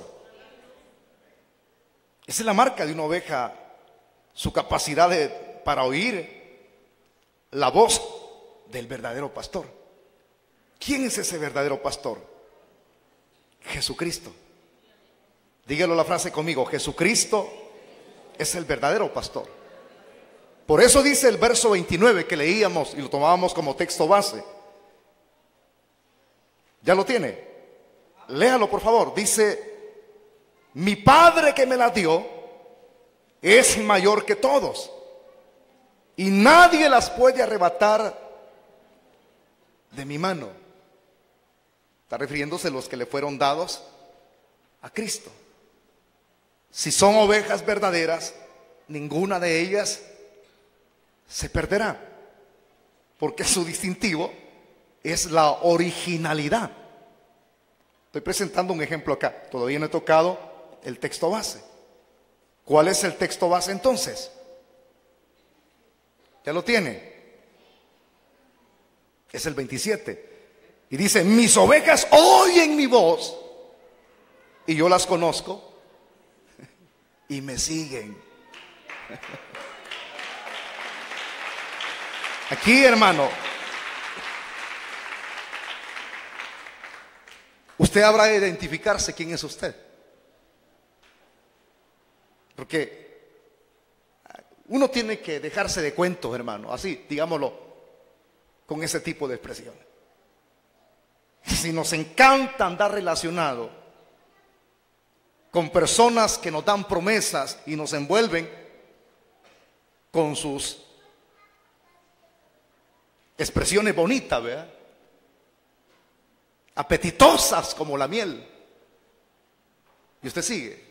Esa es la marca de una oveja, su capacidad de, para oír la voz del verdadero pastor. ¿Quién es ese verdadero pastor? Jesucristo. Dígalo la frase conmigo: Jesucristo es el verdadero pastor. Por eso dice el verso veintinueve que leíamos y lo tomábamos como texto base. ¿Ya lo tiene? Léalo por favor. Dice: mi Padre que me la dio es mayor que todos y nadie las puede arrebatar de mi mano. Está refiriéndose a los que le fueron dados a Cristo. Si son ovejas verdaderas, ninguna de ellas se perderá, porque su distintivo es la originalidad. Estoy presentando un ejemplo acá. Todavía no he tocado el texto base. ¿Cuál es el texto base entonces? ¿Ya lo tiene? Es el veintisiete. Y dice: mis ovejas oyen mi voz y yo las conozco y me siguen. Aquí, hermano, usted habrá de identificarse quién es usted. Porque uno tiene que dejarse de cuentos, hermano, así, digámoslo, con ese tipo de expresiones. Si nos encanta andar relacionado con personas que nos dan promesas y nos envuelven con sus expresiones bonitas, ¿verdad? apetitosas como la miel. Y usted sigue.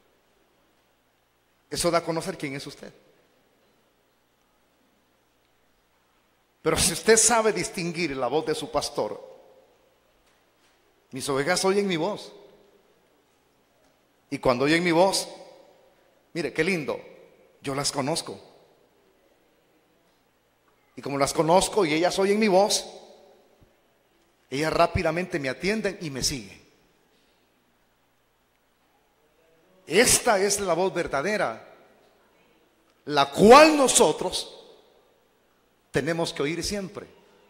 Eso da a conocer quién es usted. Pero si usted sabe distinguir la voz de su pastor, mis ovejas oyen mi voz. Y cuando oyen mi voz, mire qué lindo, yo las conozco. Y como las conozco y ellas oyen mi voz, ellas rápidamente me atienden y me siguen. Esta es la voz verdadera, la cual nosotros tenemos que oír siempre.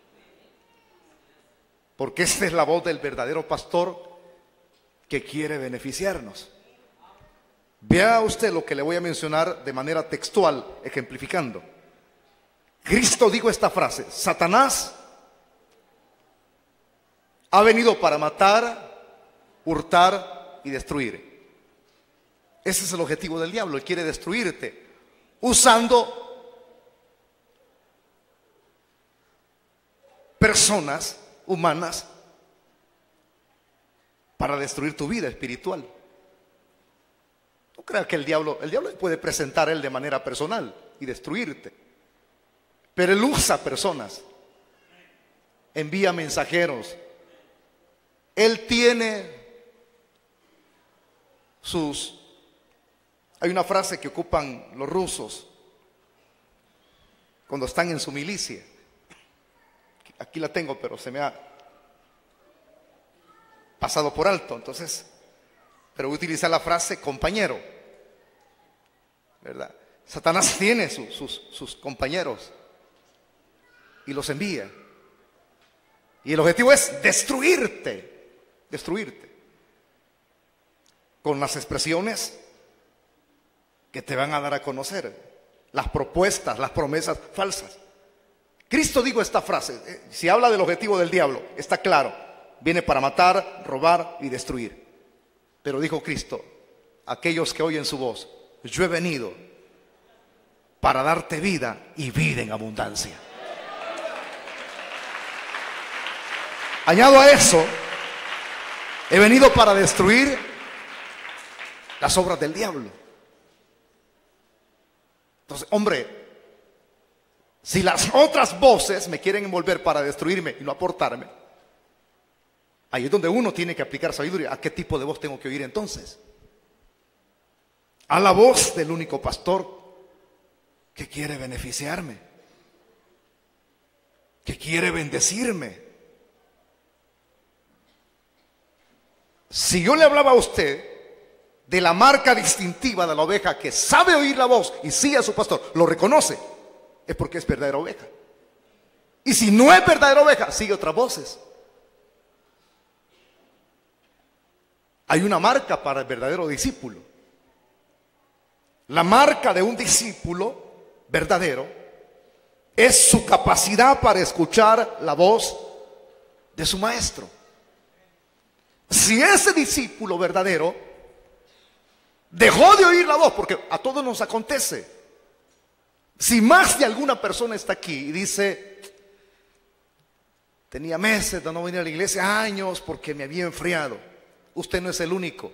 Porque esta es la voz del verdadero pastor que quiere beneficiarnos. Vea usted lo que le voy a mencionar de manera textual, ejemplificando. Cristo dijo esta frase: Satanás ha venido para matar, hurtar y destruir. Ese es el objetivo del diablo. Él quiere destruirte usando personas humanas para destruir tu vida espiritual. No creas que el diablo, el diablo puede presentar a él de manera personal y destruirte, pero él usa personas, envía mensajeros. Él tiene sus... Hay una frase que ocupan los rusos cuando están en su milicia. Aquí la tengo, pero se me ha pasado por alto. Entonces, pero voy a utilizar la frase compañero, ¿verdad? Satanás tiene su, sus, sus compañeros y los envía. Y el objetivo es destruirte, destruirte. Con las expresiones que te van a dar a conocer, las propuestas, las promesas falsas. Cristo dijo esta frase, eh, si habla del objetivo del diablo, está claro, viene para matar, robar y destruir. Pero dijo Cristo, aquellos que oyen su voz, yo he venido para darte vida y vida en abundancia. Añado a eso, he venido para destruir las obras del diablo. Entonces, hombre, si las otras voces me quieren envolver para destruirme y no aportarme, ahí es donde uno tiene que aplicar sabiduría. ¿A qué tipo de voz tengo que oír entonces? A la voz del único pastor que quiere beneficiarme, que quiere bendecirme. Si yo le hablaba a usted de la marca distintiva de la oveja que sabe oír la voz y sigue a su pastor, lo reconoce, es porque es verdadera oveja. Y si no es verdadera oveja, sigue otras voces. Hay una marca para el verdadero discípulo. La marca de un discípulo verdadero es su capacidad para escuchar la voz de su maestro. Si ese discípulo verdadero dejó de oír la voz, porque a todos nos acontece, si más de alguna persona está aquí y dice, tenía meses de no venir a la iglesia, años, porque me había enfriado, usted no es el único.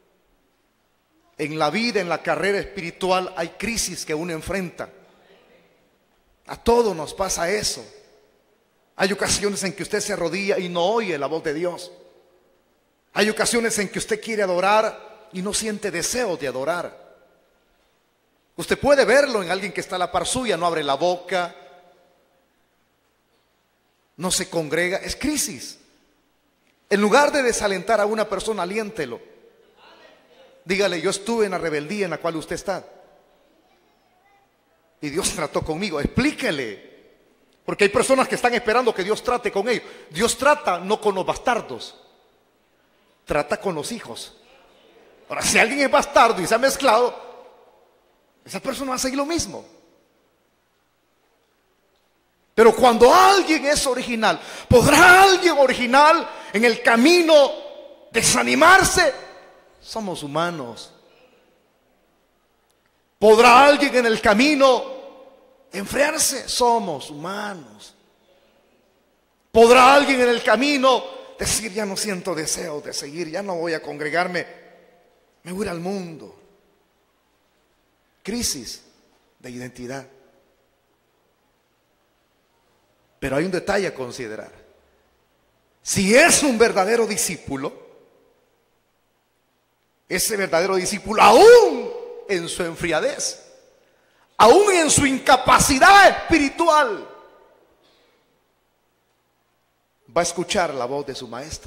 En la vida, en la carrera espiritual, hay crisis que uno enfrenta. A todos nos pasa eso. Hay ocasiones en que usted se arrodilla y no oye la voz de Dios. Hay ocasiones en que usted quiere adorar y no siente deseo de adorar. Usted puede verlo en alguien que está a la par suya, no abre la boca, no se congrega, es crisis. En lugar de desalentar a una persona, aliéntelo. Dígale, yo estuve en la rebeldía en la cual usted está y Dios trató conmigo. Explíquele, porque hay personas que están esperando que Dios trate con ellos. Dios trata no con los bastardos, trata con los hijos. Ahora, si alguien es bastardo y se ha mezclado, esa persona va a seguir lo mismo. Pero cuando alguien es original, ¿podrá alguien original en el camino desanimarse? Somos humanos. ¿Podrá alguien en el camino enfriarse? Somos humanos. ¿Podrá alguien en el camino decir, ya no siento deseo de seguir, ya no voy a congregarme, me voy a ir al mundo. Crisis de identidad. Pero hay un detalle a considerar. Si es un verdadero discípulo, ese verdadero discípulo, aún en su enfriadez, aún en su incapacidad espiritual, va a escuchar la voz de su maestro,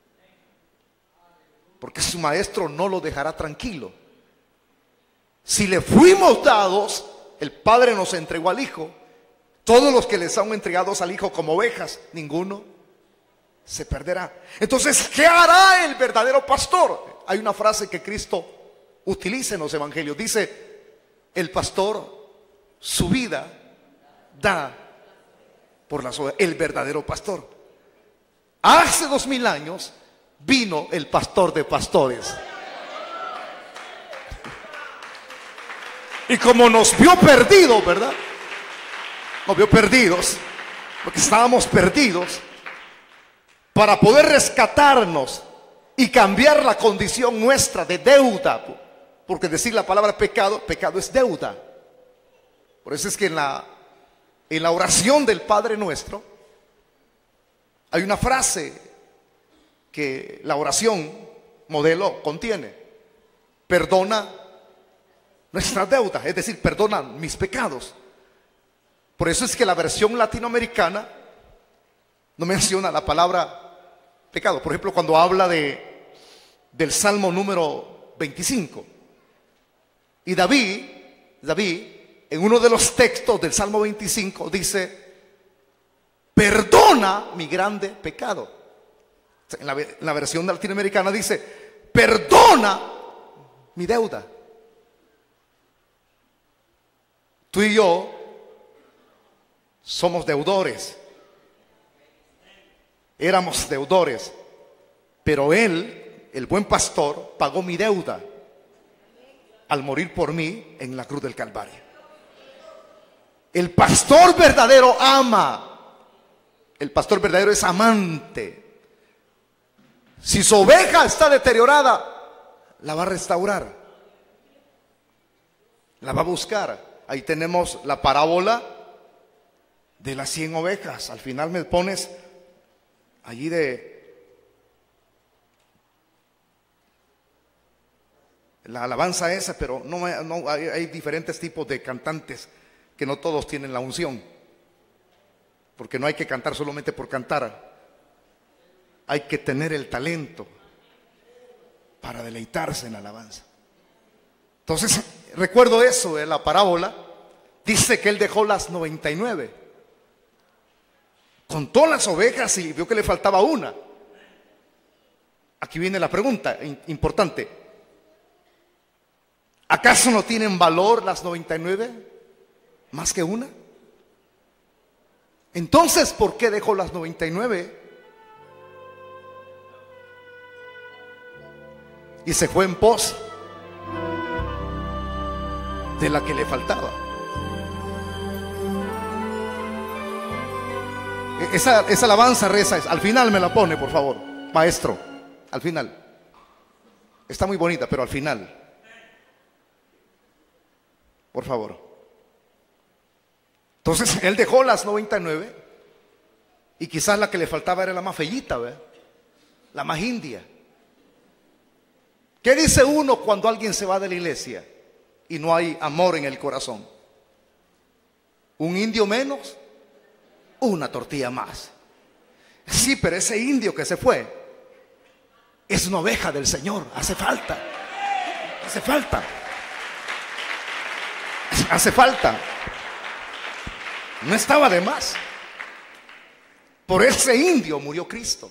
porque su maestro no lo dejará tranquilo. Si le fuimos dados, el Padre nos entregó al Hijo. Todos los que les son entregados al Hijo como ovejas, ninguno se perderá. Entonces, ¿qué hará el verdadero pastor? Hay una frase que Cristo utiliza en los evangelios. Dice, el pastor su vida da por las ovejas. El verdadero pastor. Hace dos mil años vino el pastor de pastores. Y como nos vio perdidos, ¿verdad? Nos vio perdidos, porque estábamos perdidos, para poder rescatarnos y cambiar la condición nuestra de deuda, porque decir la palabra pecado, pecado es deuda. Por eso es que en la, en la oración del Padre Nuestro hay una frase que la oración modelo contiene: perdona nuestras deudas, es decir, perdona mis pecados. Por eso es que la versión latinoamericana no menciona la palabra pecado. Por ejemplo, cuando habla de, del Salmo número veinticinco. Y David, David, en uno de los textos del Salmo veinticinco dice, perdona mi grande pecado. En la, en la versión latinoamericana dice, perdona mi deuda. Tú y yo somos deudores. Éramos deudores. Pero Él, el buen pastor, pagó mi deuda al morir por mí en la cruz del Calvario. El pastor verdadero ama. El pastor verdadero es amante. Si su oveja está deteriorada, la va a restaurar. La va a buscar. Ahí tenemos la parábola de las cien ovejas. Al final me pones allí de la alabanza esa, pero no, no hay, hay diferentes tipos de cantantes que no todos tienen la unción, porque no hay que cantar solamente por cantar, hay que tener el talento para deleitarse en la alabanza. Entonces recuerdo eso de la parábola. Dice que él dejó las noventa y nueve, contó las ovejas y vio que le faltaba una. Aquí viene la pregunta importante: ¿acaso no tienen valor las noventa y nueve más que una? Entonces, ¿por qué dejó las noventa y nueve y se fue en pos de la que le faltaba? Esa, esa alabanza reza, al final me la pone, por favor, maestro, al final. Está muy bonita, pero al final, por favor. Entonces él dejó las noventa y nueve y quizás la que le faltaba era la más fellita, ¿verdad? La más india. ¿Qué dice uno cuando alguien se va de la iglesia y no hay amor en el corazón? Un indio menos, una tortilla más. Sí, pero ese indio que se fue es una oveja del Señor. Hace falta. Hace falta. Hace falta. No estaba de más. Por ese indio murió Cristo.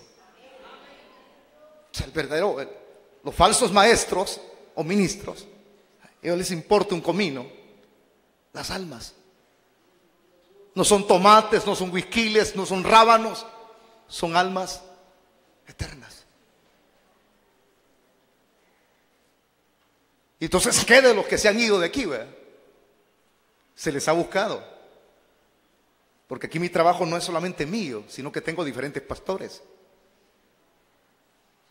O sea, el verdadero, el, los falsos maestros o ministros, a ellos les importa un comino las almas. No son tomates, no son huisquiles, no son rábanos, son almas eternas. Y entonces, ¿qué de los que se han ido de aquí, ¿verdad? Se les ha buscado. Porque aquí mi trabajo no es solamente mío, sino que tengo diferentes pastores.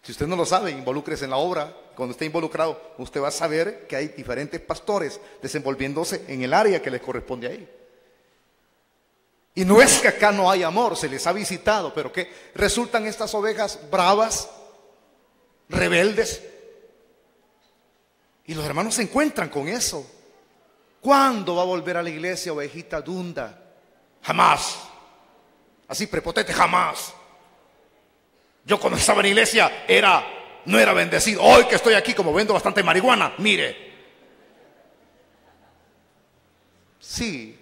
Si usted no lo sabe, involúcrese en la obra. Cuando esté involucrado, usted va a saber que hay diferentes pastores desenvolviéndose en el área que les corresponde a ellos. Y no es que acá no hay amor, se les ha visitado, pero que resultan estas ovejas bravas, rebeldes. Y los hermanos se encuentran con eso. ¿Cuándo va a volver a la iglesia, ovejita dunda? Jamás. Así prepotente, jamás. Yo cuando estaba en la iglesia era, no era bendecido. Hoy que estoy aquí, como vendo bastante marihuana, mire. Sí.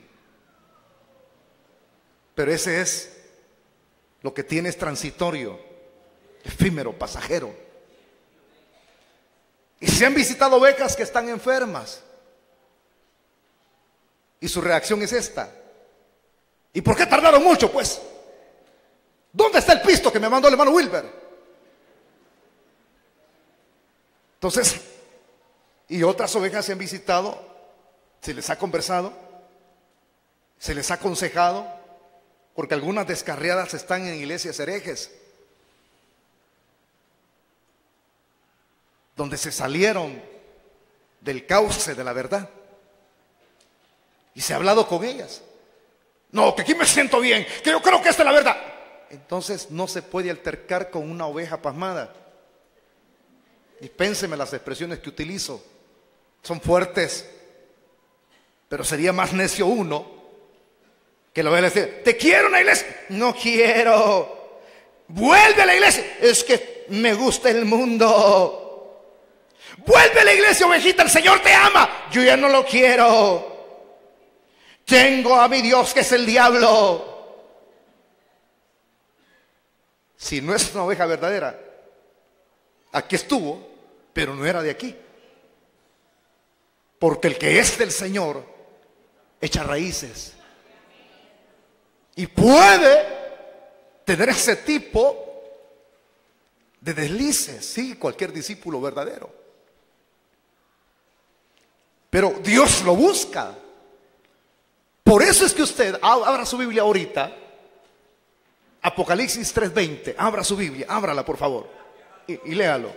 Pero ese es lo que tiene, es transitorio, efímero, pasajero. Y se han visitado ovejas que están enfermas. Y su reacción es esta. ¿Y por qué tardaron mucho, pues? ¿Dónde está el pisto que me mandó el hermano Wilber? Entonces, y otras ovejas se han visitado, se les ha conversado, se les ha aconsejado, porque algunas descarriadas están en iglesias herejes, donde se salieron del cauce de la verdad. Y se ha hablado con ellas. No, que aquí me siento bien, que yo creo que esta es la verdad. Entonces no se puede altercar con una oveja pasmada. Dispénseme las expresiones que utilizo, son fuertes, pero sería más necio uno que lo vea decir, te quiero en la iglesia. No quiero. Vuelve a la iglesia. Es que me gusta el mundo. Vuelve a la iglesia, ovejita, el Señor te ama. Yo ya no lo quiero. Tengo a mi Dios que es el diablo. Si no es una oveja verdadera, aquí estuvo, pero no era de aquí. Porque el que es del Señor echa raíces. Y puede tener ese tipo de deslices, sí, cualquier discípulo verdadero. Pero Dios lo busca. Por eso es que usted abra su Biblia ahorita, Apocalipsis tres veinte, abra su Biblia, ábrala por favor, y, y léalo.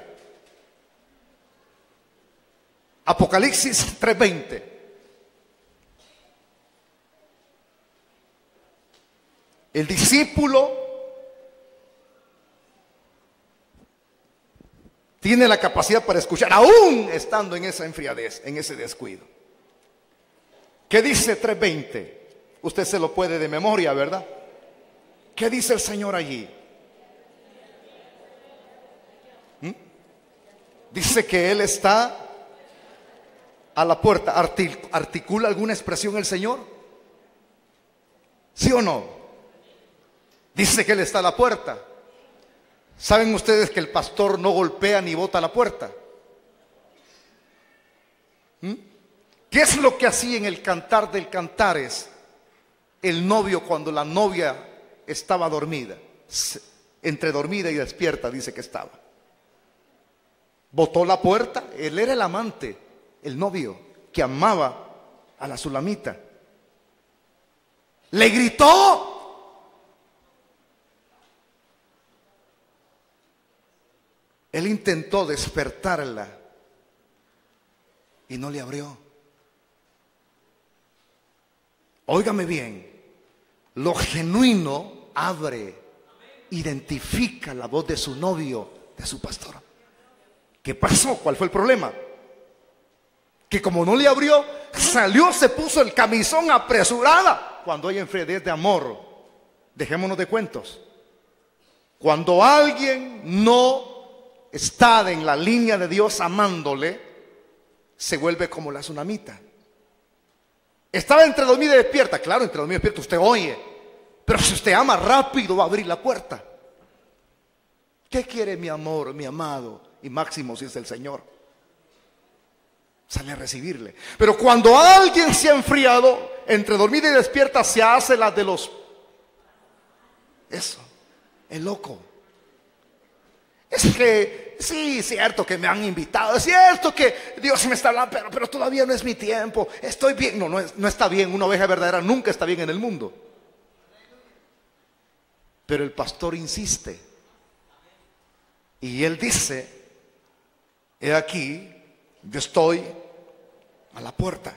Apocalipsis tres veinte. El discípulo tiene la capacidad para escuchar, aún estando en esa enfriadez, en ese descuido. ¿Qué dice tres veinte? Usted se lo puede de memoria, ¿verdad? ¿Qué dice el Señor allí? ¿Mm? Dice que Él está a la puerta. ¿Articula alguna expresión el Señor? ¿Sí o no? Dice que Él está a la puerta. ¿Saben ustedes que el pastor no golpea ni bota la puerta? ¿Mm? ¿Qué es lo que hacía en el Cantar del Cantares el novio cuando la novia estaba dormida? Entre dormida y despierta dice que estaba. Botó la puerta. Él era el amante, el novio que amaba a la sulamita. Le gritó. Él intentó despertarla y no le abrió. Óigame bien, lo genuino abre, identifica la voz de su novio, de su pastor. ¿Qué pasó? ¿Cuál fue el problema? Que como no le abrió, salió, se puso el camisón apresurada. Cuando hay enfriadez de amor, dejémonos de cuentos. Cuando alguien no está en la línea de Dios amándole, se vuelve como la tsunamita. Estaba entre dormida y despierta. Claro, entre dormida y despierta usted oye, pero si usted ama, rápido va a abrir la puerta. ¿Qué quiere mi amor, mi amado? Y máximo si es el Señor, sale a recibirle. Pero cuando alguien se ha enfriado, entre dormida y despierta, se hace la de los, eso, el loco. Es que, sí, es cierto que me han invitado, es cierto que Dios me está hablando, pero, pero todavía no es mi tiempo, estoy bien. No, no, es, no está bien, una oveja verdadera nunca está bien en el mundo. Pero el pastor insiste. Y él dice, he aquí, yo estoy a la puerta.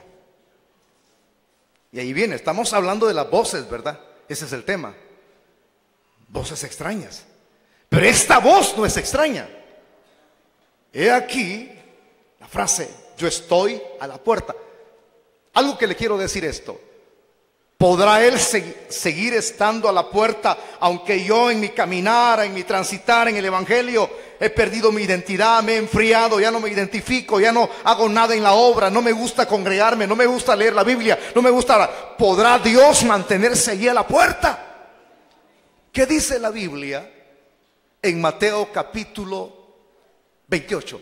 Y ahí viene, estamos hablando de las voces, ¿verdad? Ese es el tema. Voces extrañas. Pero esta voz no es extraña. He aquí la frase, yo estoy a la puerta. Algo que le quiero decir esto. ¿Podrá él seg- seguir estando a la puerta aunque yo en mi caminar, en mi transitar en el evangelio he perdido mi identidad, me he enfriado, ya no me identifico, ya no hago nada en la obra, no me gusta congregarme, no me gusta leer la Biblia, no me gusta? ¿Podrá Dios mantenerse allí a la puerta? ¿Qué dice la Biblia en Mateo capítulo veintiocho?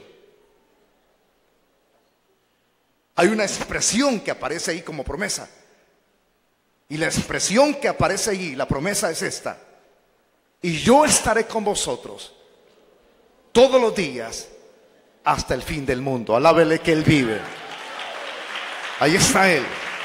Hay una expresión que aparece ahí como promesa. Y la expresión que aparece allí, la promesa es esta: y yo estaré con vosotros todos los días hasta el fin del mundo. Alábele que Él vive. Ahí está Él.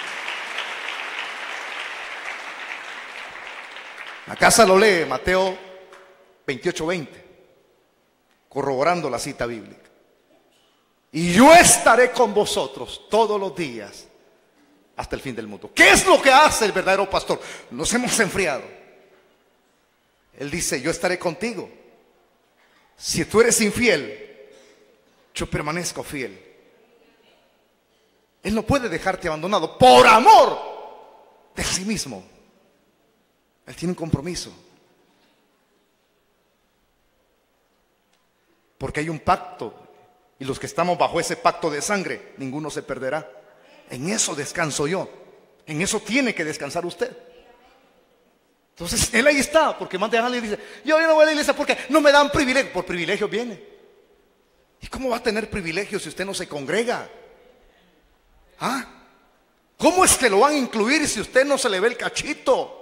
La casa lo lee, Mateo veintiocho veinte, corroborando la cita bíblica. Y yo estaré con vosotros todos los días hasta el fin del mundo. ¿Qué es lo que hace el verdadero pastor? Nos hemos enfriado. Él dice, yo estaré contigo. Si tú eres infiel, yo permanezco fiel. Él no puede dejarte abandonado por amor de sí mismo. Él tiene un compromiso. Porque hay un pacto. Y los que estamos bajo ese pacto de sangre, ninguno se perderá. En eso descanso yo. En eso tiene que descansar usted. Entonces, él ahí está, porque más de alguien dice, yo no voy a la iglesia porque no me dan privilegio. Por privilegio viene. ¿Y cómo va a tener privilegio si usted no se congrega? ¿Ah? ¿Cómo es que lo van a incluir si usted no se le ve el cachito?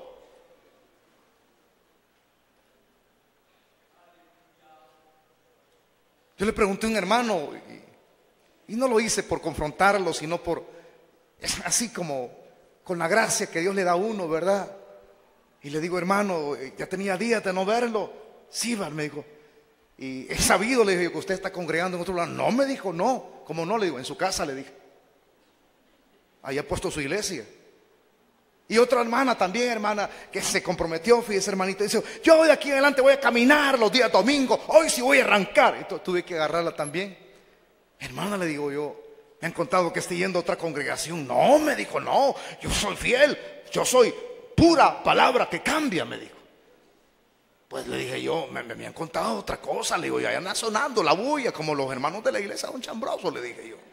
Yo le pregunté a un hermano, y, y no lo hice por confrontarlo, sino por, es así como con la gracia que Dios le da a uno, ¿verdad? Y le digo, hermano, ya tenía días de no verlo. Sí, va, me dijo. Y he sabido, le dije, que usted está congregando en otro lado. No, me dijo, no. ¿Cómo no? Le digo, en su casa, le dije. Ahí ha puesto su iglesia. Y otra hermana también, hermana, que se comprometió, fíjese, hermanita, dice, yo de aquí en adelante voy a caminar los días domingos, hoy sí voy a arrancar. Entonces tuve que agarrarla también. Hermana, le digo yo, me han contado que estoy yendo a otra congregación. No, me dijo, no, yo soy fiel, yo soy pura palabra que cambia, me dijo. Pues le dije yo, me, me, me han contado otra cosa, le digo, ya anda sonando la bulla, como los hermanos de la iglesia de Don Chambroso, le dije yo.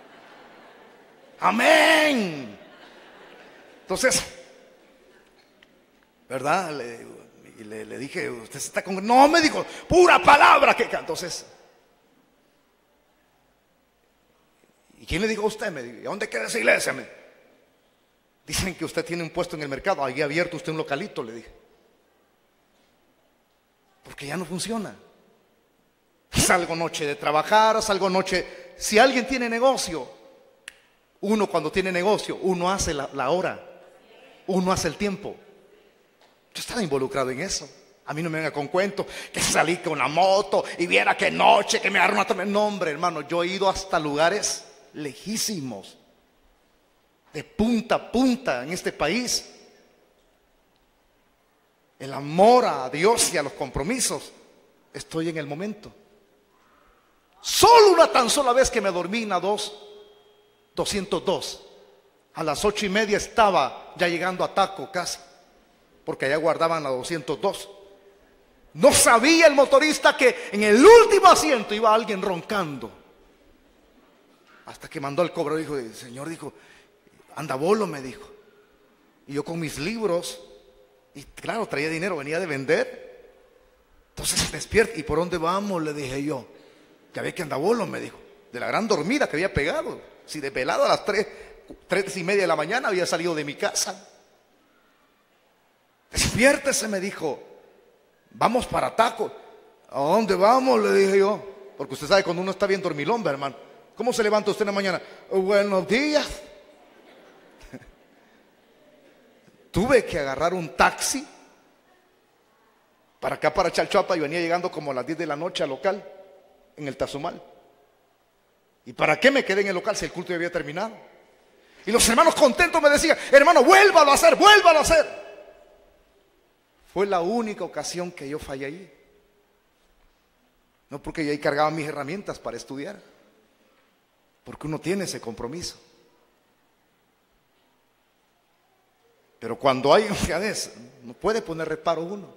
Amén. Entonces, ¿verdad? Le, le, le dije, usted se está con... No, me dijo, pura palabra que... Entonces, ¿y quién le dijo a usted? Me dijo, ¿y dónde queda esa iglesia? Me... Dicen que usted tiene un puesto en el mercado, ahí abierto usted un localito, le dije. Porque ya no funciona. Salgo noche de trabajar, salgo noche... Si alguien tiene negocio, uno cuando tiene negocio, uno hace la, la hora. Uno hace el tiempo. Yo estaba involucrado en eso. A mí no me venga con cuentos que salí con la moto y viera qué noche, que me agarró una tormenta. No, hombre, hermano, yo he ido hasta lugares lejísimos, de punta a punta en este país. El amor a Dios y a los compromisos, estoy en el momento. Solo una tan sola vez que me dormí en la dos, doscientos dos. A las ocho y media estaba ya llegando a Taco casi, porque allá guardaban la doscientos dos. No sabía el motorista que en el último asiento iba alguien roncando. Hasta que mandó el cobro, dijo, el señor dijo, anda bolo, me dijo. Y yo con mis libros, y claro, traía dinero, venía de vender. Entonces despierta, ¿y por dónde vamos? Le dije yo. Ya ve que anda bolo, me dijo, de la gran dormida que había pegado. Si desvelado a las tres, tres y media de la mañana había salido de mi casa. Despiértese, me dijo, vamos para Taco. ¿A dónde vamos? Le dije yo. Porque usted sabe cuando uno está bien dormilón, hermano. ¿Cómo se levanta usted en la mañana? Buenos días. Tuve que agarrar un taxi para acá, para Chalchuapa, y venía llegando como a las diez de la noche al local, en el Tazumal. ¿Y para qué me quedé en el local si el culto ya había terminado? Y los hermanos contentos me decían: hermano, vuélvalo a hacer, vuélvalo a hacer. Fue la única ocasión que yo fallé ahí. No porque yo ahí cargaba mis herramientas para estudiar, porque uno tiene ese compromiso. Pero cuando hay honradez, no puede poner reparo uno.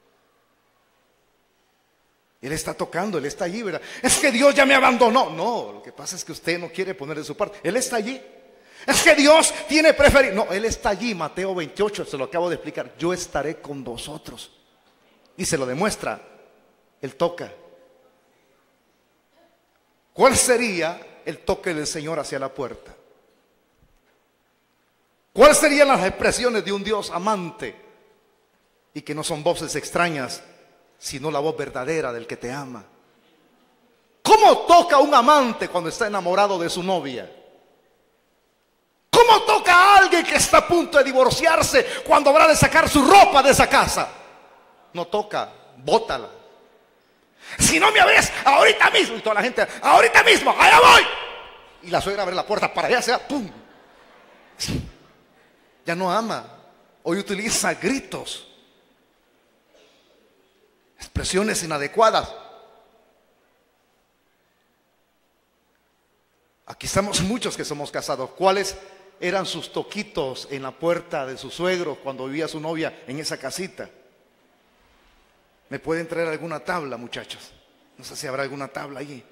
Él está tocando, Él está allí, ¿verdad? Es que Dios ya me abandonó. No, lo que pasa es que usted no quiere poner de su parte. Él está allí. Es que Dios tiene preferido. No, Él está allí. Mateo veintiocho, se lo acabo de explicar. Yo estaré con vosotros. Y se lo demuestra. Él toca. ¿Cuál sería el toque del Señor hacia la puerta? ¿Cuáles serían las expresiones de un Dios amante? Y que no son voces extrañas, sino la voz verdadera del que te ama. ¿Cómo toca un amante cuando está enamorado de su novia? ¿Cómo toca a alguien que está a punto de divorciarse cuando habrá de sacar su ropa de esa casa? No toca, bótala. Si no me ves, ahorita mismo. Y toda la gente: ahorita mismo, allá voy. Y la suegra abre la puerta para allá, se va, ¡pum! Ya no ama. Hoy utiliza gritos, expresiones inadecuadas. Aquí estamos muchos que somos casados. ¿Cuáles eran sus toquitos en la puerta de su suegro cuando vivía su novia en esa casita? ¿Me pueden traer alguna tabla, muchachos? No sé si habrá alguna tabla allí.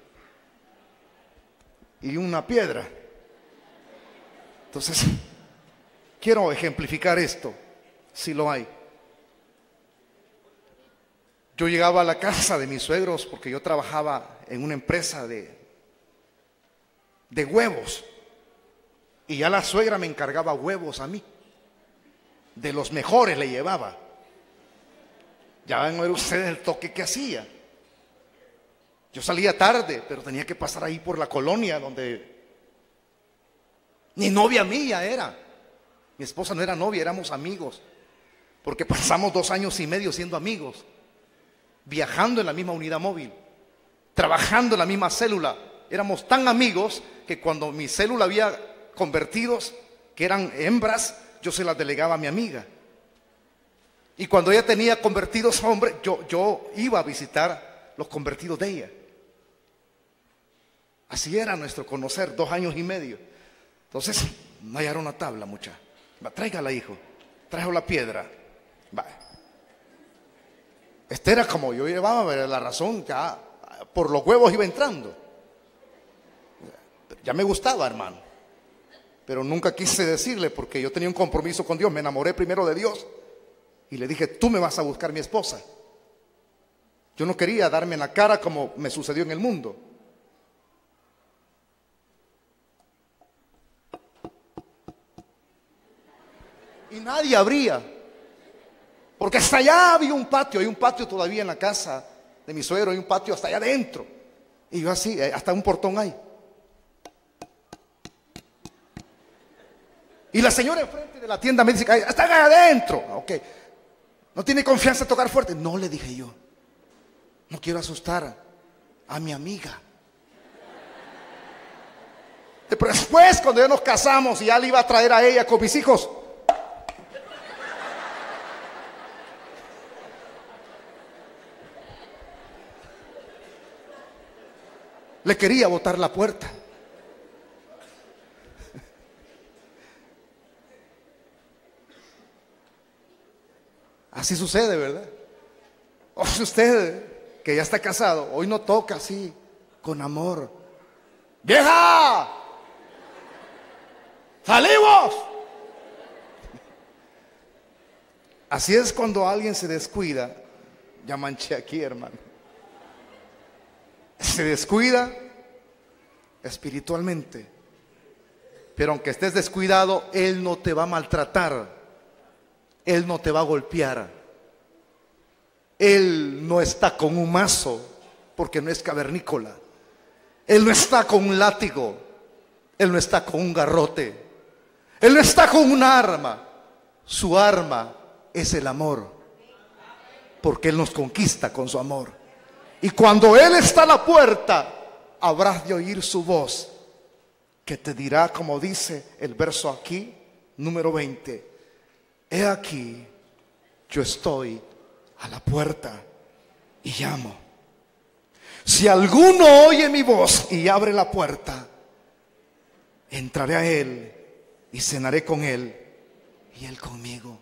Y una piedra. Entonces, quiero ejemplificar esto, si lo hay. Yo llegaba a la casa de mis suegros porque yo trabajaba en una empresa de, de huevos. Y ya la suegra me encargaba huevos a mí. De los mejores le llevaba. Ya van a ver ustedes el toque que hacía. Yo salía tarde, pero tenía que pasar ahí por la colonia donde ni novia mía era. Mi esposa no era novia, éramos amigos. Porque pasamos dos años y medio siendo amigos. Viajando en la misma unidad móvil. Trabajando en la misma célula. Éramos tan amigos que cuando mi célula había convertidos, que eran hembras, yo se las delegaba a mi amiga. Y cuando ella tenía convertidos hombres, yo, yo iba a visitar los convertidos de ella. Así era nuestro conocer, dos años y medio. Entonces, no hallaron una tabla, mucha. Va, tráigala, hijo. Trajo la piedra. Va. Este era como yo llevaba, la razón, ya por los huevos iba entrando. Ya me gustaba, hermano. Pero nunca quise decirle porque yo tenía un compromiso con Dios. Me enamoré primero de Dios. Y le dije: tú me vas a buscar mi esposa. Yo no quería darme en la cara como me sucedió en el mundo. Y nadie abría. Porque hasta allá había un patio. Hay un patio todavía en la casa de mi suegro. Hay un patio hasta allá adentro. Y yo así, hasta un portón hay. Y la señora enfrente de la tienda me dice: están allá adentro. Ok. ¿No tiene confianza en tocar fuerte? No, le dije yo. No quiero asustar a mi amiga. Pero después, cuando ya nos casamos y ya le iba a traer a ella con mis hijos, le quería botar la puerta. Así sucede, ¿verdad? O si usted, que ya está casado, hoy no toca así, con amor. ¡Vieja! ¡Salimos! Así es cuando alguien se descuida. Ya manché aquí, hermano. Se descuida espiritualmente. Pero aunque estés descuidado, Él no te va a maltratar. Él no te va a golpear. Él no está con un mazo, porque no es cavernícola. Él no está con un látigo. Él no está con un garrote. Él no está con un arma. Su arma es el amor. porque Él nos conquista con su amor. Y cuando Él está a la puerta, habrás de oír su voz, que te dirá, como dice el verso aquí, número veinte: he aquí, yo estoy a la puerta y llamo. Si alguno oye mi voz y abre la puerta, entraré a Él y cenaré con Él y Él conmigo.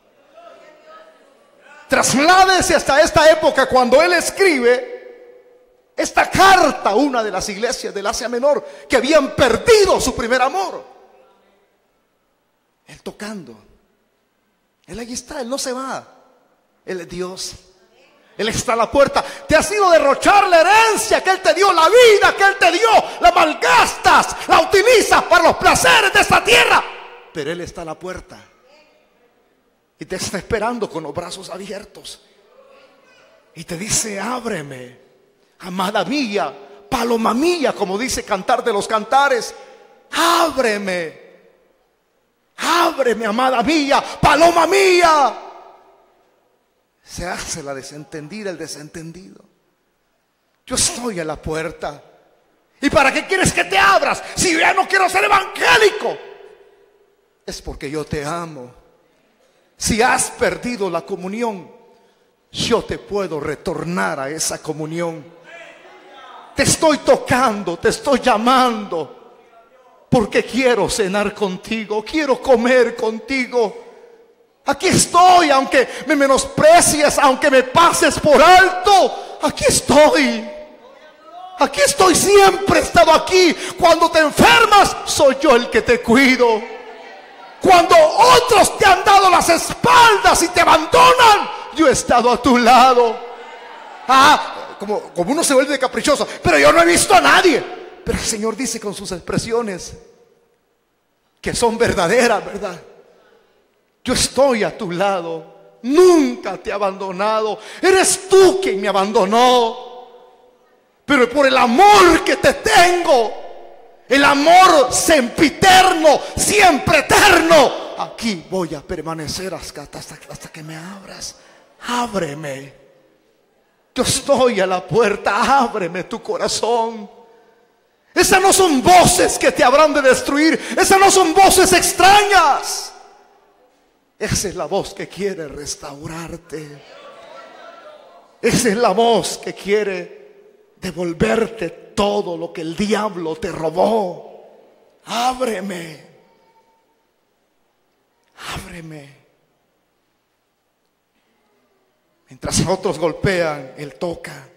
Trasládese hasta esta época cuando Él escribe esta carta a una de las iglesias del Asia Menor que habían perdido su primer amor. Él tocando. Él allí está, Él no se va. Él es Dios. Él está a la puerta. Te has ido a derrochar la herencia que Él te dio, la vida que Él te dio, la malgastas, la utilizas para los placeres de esta tierra. Pero Él está a la puerta y te está esperando con los brazos abiertos. Y te dice: ábreme, amada mía, paloma mía, como dice Cantar de los Cantares. Ábreme, ábreme, amada mía, paloma mía. Se hace la desentendida, el desentendido. Yo estoy a la puerta. ¿Y para qué quieres que te abras si yo ya no quiero ser evangélico? Es porque yo te amo. Si has perdido la comunión, yo te puedo retornar a esa comunión. Te estoy tocando, te estoy llamando, porque quiero cenar contigo, quiero comer contigo. Aquí estoy, aunque me menosprecies, aunque me pases por alto. Aquí estoy. Aquí estoy, siempre he estado aquí. Cuando te enfermas, soy yo el que te cuido. Cuando otros te han dado las espaldas y te abandonan, yo he estado a tu lado. Ah, como, como uno se vuelve caprichoso. Pero yo no he visto a nadie. Pero el Señor dice con sus expresiones que son verdaderas, ¿verdad? Yo estoy a tu lado, nunca te he abandonado. Eres tú quien me abandonó. Pero por el amor que te tengo, el amor sempiterno, siempre eterno, aquí voy a permanecer hasta, hasta, hasta que me abras. Ábreme. Yo estoy a la puerta, ábreme tu corazón. Esas no son voces que te habrán de destruir. Esas no son voces extrañas. Esa es la voz que quiere restaurarte. Esa es la voz que quiere devolverte todo lo que el diablo te robó. Ábreme. Ábreme. Mientras otros golpean, Él toca.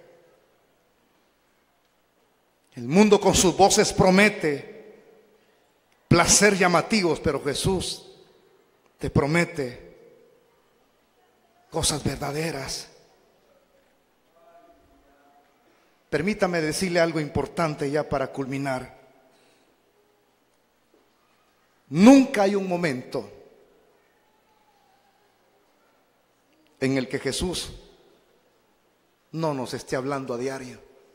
El mundo con sus voces promete placer llamativos, pero Jesús te promete cosas verdaderas. Permítame decirle algo importante ya para culminar. Nunca hay un momento en el que Jesús no nos esté hablando a diario.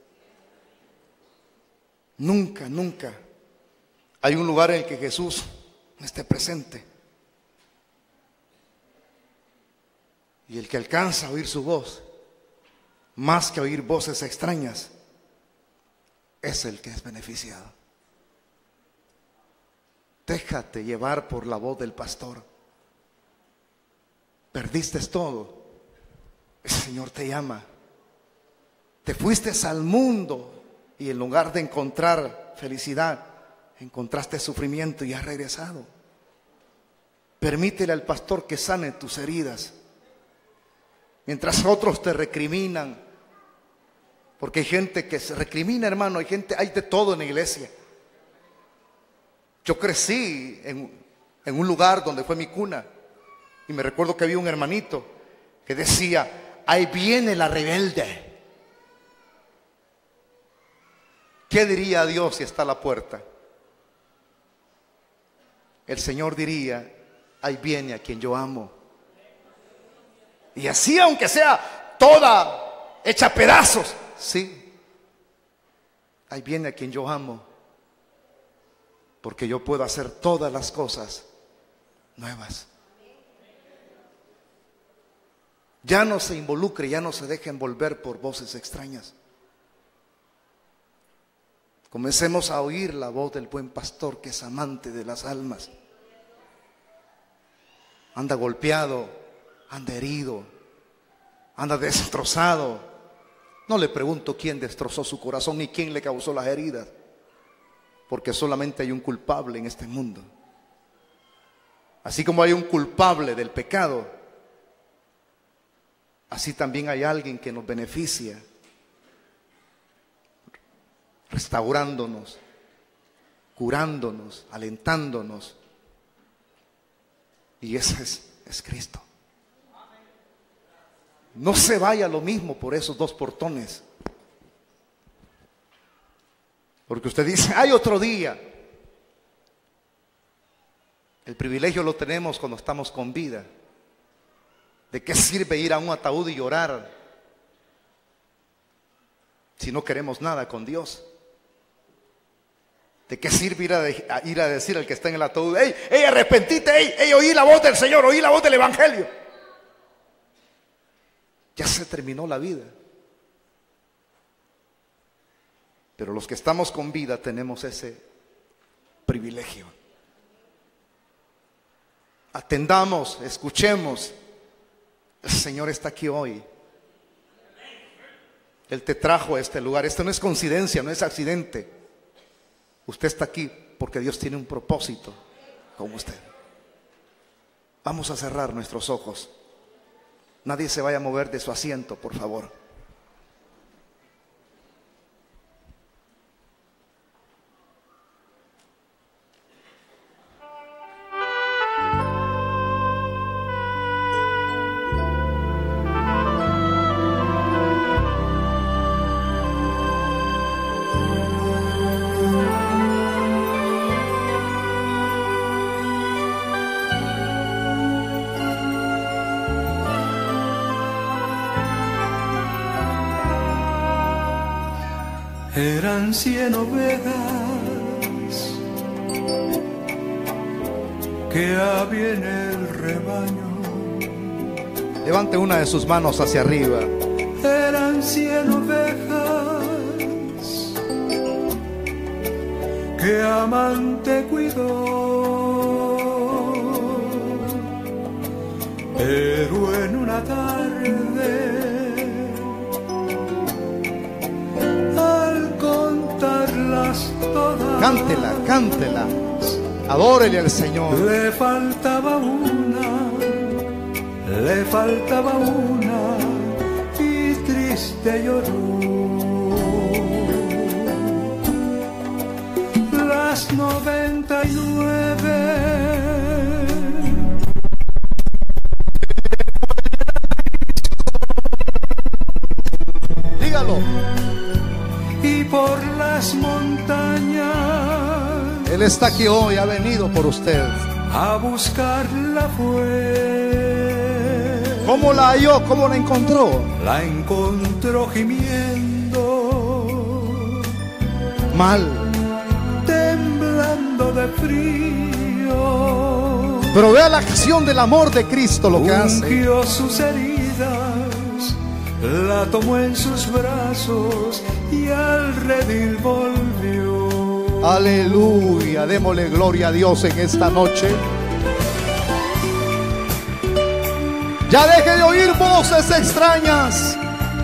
Nunca, nunca hay un lugar en el que Jesús no esté presente. Y el que alcanza a oír su voz, más que oír voces extrañas, es el que es beneficiado. Déjate llevar por la voz del pastor. Perdiste todo. El Señor te llama. Te fuiste al mundo y en lugar de encontrar felicidad, encontraste sufrimiento y has regresado. Permítele al pastor que sane tus heridas. Mientras otros te recriminan, porque hay gente que se recrimina, hermano, hay gente, hay de todo en la iglesia. Yo crecí en, en un lugar donde fue mi cuna, y me recuerdo que había un hermanito que decía: ahí viene la rebelde. ¿Qué diría Dios si está a la puerta? El Señor diría: ahí viene a quien yo amo. Y así, aunque sea toda hecha pedazos, sí, ahí viene a quien yo amo, porque yo puedo hacer todas las cosas nuevas. Ya no se involucre, ya no se deje envolver por voces extrañas. Comencemos a oír la voz del buen pastor que es amante de las almas. Anda golpeado, anda herido, anda destrozado. No le pregunto quién destrozó su corazón ni quién le causó las heridas, porque solamente hay un culpable en este mundo. Así como hay un culpable del pecado, así también hay alguien que nos beneficia, restaurándonos, curándonos, alentándonos. Y ese es, es Cristo. No se vaya lo mismo por esos dos portones. Porque usted dice, hay otro día. El privilegio lo tenemos cuando estamos con vida. ¿De qué sirve ir a un ataúd y llorar si no queremos nada con Dios? ¿De qué sirve ir a, de, a, ir a decir al que está en el ataúd, hey, hey, arrepentite, hey, hey, oí la voz del Señor, oí la voz del Evangelio? Ya se terminó la vida. Pero los que estamos con vida tenemos ese privilegio. Atendamos, escuchemos. El Señor está aquí hoy. Él te trajo a este lugar. Esto no es coincidencia, no es accidente. Usted está aquí porque Dios tiene un propósito con usted. Vamos a cerrar nuestros ojos. Nadie se vaya a mover de su asiento, por favor. Eran cien ovejas que había en el rebaño. Levante una de sus manos hacia arriba. Eran cien ovejas que amante cuidó, pero en una tarde todas, cántela, cántela, adórele al Señor. Le faltaba una, le faltaba una y triste lloró. Las noventa y nueve dígalo. Y por las montañas Él está aquí hoy, ha venido por usted. A buscarla fue. ¿Cómo la halló? ¿Cómo la encontró? La encontró gimiendo, mal, temblando de frío. pero vea la acción del amor de Cristo, lo que hace. Ungió sus heridas, la tomó en sus brazos y al redil volvió. Aleluya, démosle gloria a Dios en esta noche. Ya deje de oír voces extrañas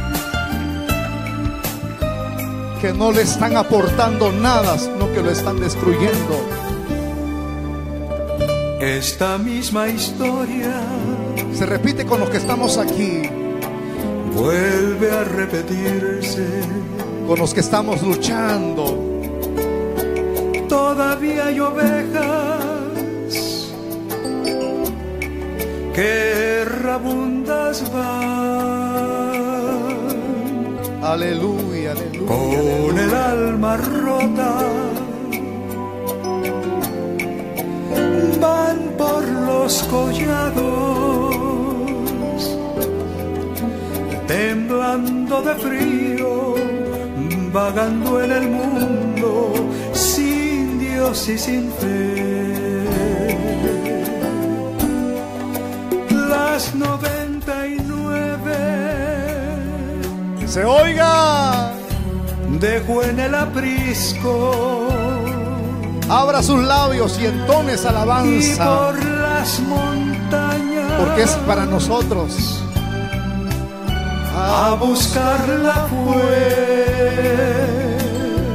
que no le están aportando nada, sino que lo están destruyendo. Esta misma historia Se repite con los que estamos aquí, vuelve a repetirse. con los que estamos luchando. Todavía hay ovejas que errabundas van, Aleluya, aleluya, con aleluya. el alma rota, van por los collados, temblando de frío, vagando en el mundo, sin Dios y sin fe. Las noventa y nueve Se oiga. Dejó en el aprisco. Abra sus labios y entones Y alabanza, por las montañas, porque es para nosotros. a buscarla fue.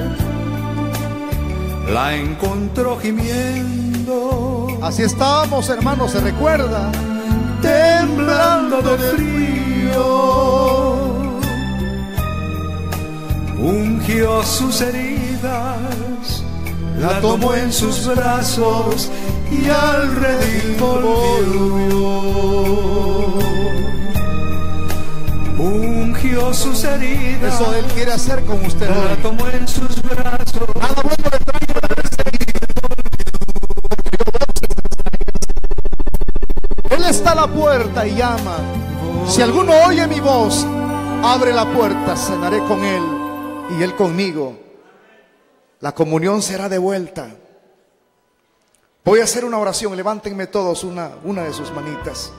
La encontró gimiendo, Así estábamos, hermanos, se recuerda. temblando de frío. Ungió sus heridas, la tomó en sus brazos y al redil volvió. Ungió sus heridas, Eso Él quiere hacer con usted la hoy. tomó en sus brazos. Nada bueno le traigo de haber seguido. Él está a la puerta y llama. Si alguno oye mi voz, abre la puerta, cenaré con Él y Él conmigo. La comunión será de vuelta. Voy a hacer una oración. Levántenme todos una, una de sus manitas.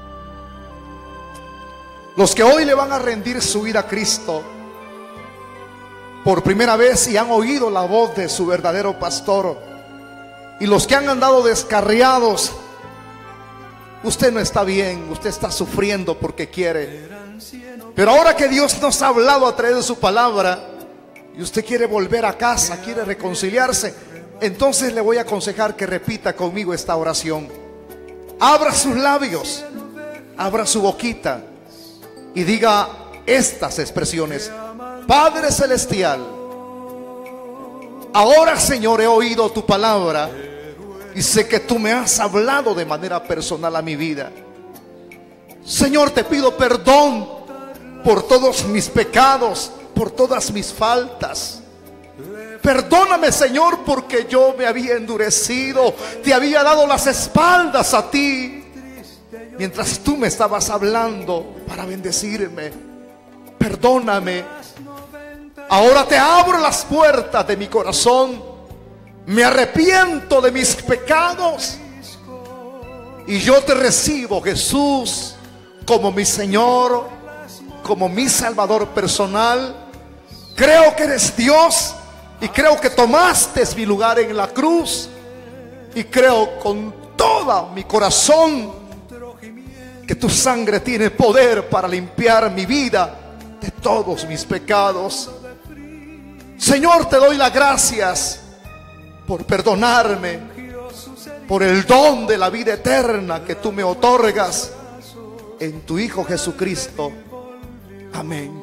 Los que hoy le van a rendir su vida a Cristo por primera vez y han oído la voz de su verdadero pastor, y los que han andado descarriados, usted no está bien, usted está sufriendo porque quiere, pero ahora que Dios nos ha hablado a través de su palabra y usted quiere volver a casa, quiere reconciliarse, entonces le voy a aconsejar que repita conmigo esta oración. Abra sus labios, abra su boquita y diga estas expresiones: Padre Celestial, ahora, Señor, he oído tu palabra y sé que tú me has hablado de manera personal a mi vida. Señor, te pido perdón por todos mis pecados, por todas mis faltas. Perdóname, Señor, porque yo me había endurecido, te había dado las espaldas a ti mientras tú me estabas hablando para bendecirme. Perdóname. Ahora te abro las puertas de mi corazón. Me arrepiento de mis pecados y yo te recibo, Jesús, como mi Señor, como mi Salvador personal. Creo que eres Dios y creo que tomaste mi lugar en la cruz, y creo con todo mi corazón que tu sangre tiene poder para limpiar mi vida de todos mis pecados. Señor, te doy las gracias por perdonarme, por el don de la vida eterna que tú me otorgas en tu Hijo Jesucristo. Amén.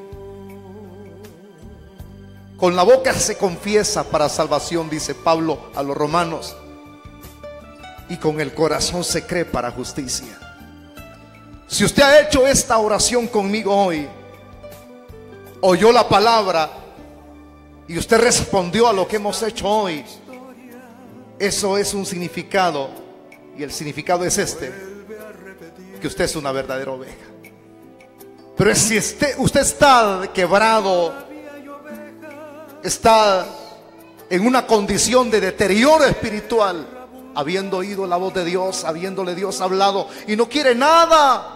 Con la boca se confiesa para salvación, dice Pablo a los romanos, y con el corazón se cree para justicia. Si usted ha hecho esta oración conmigo hoy, oyó la palabra y usted respondió a lo que hemos hecho hoy, eso es un significado, y el significado es este: que usted es una verdadera oveja. Pero si usted, usted está quebrado, está en una condición de deterioro espiritual, habiendo oído la voz de Dios, habiéndole Dios hablado, y no quiere nada,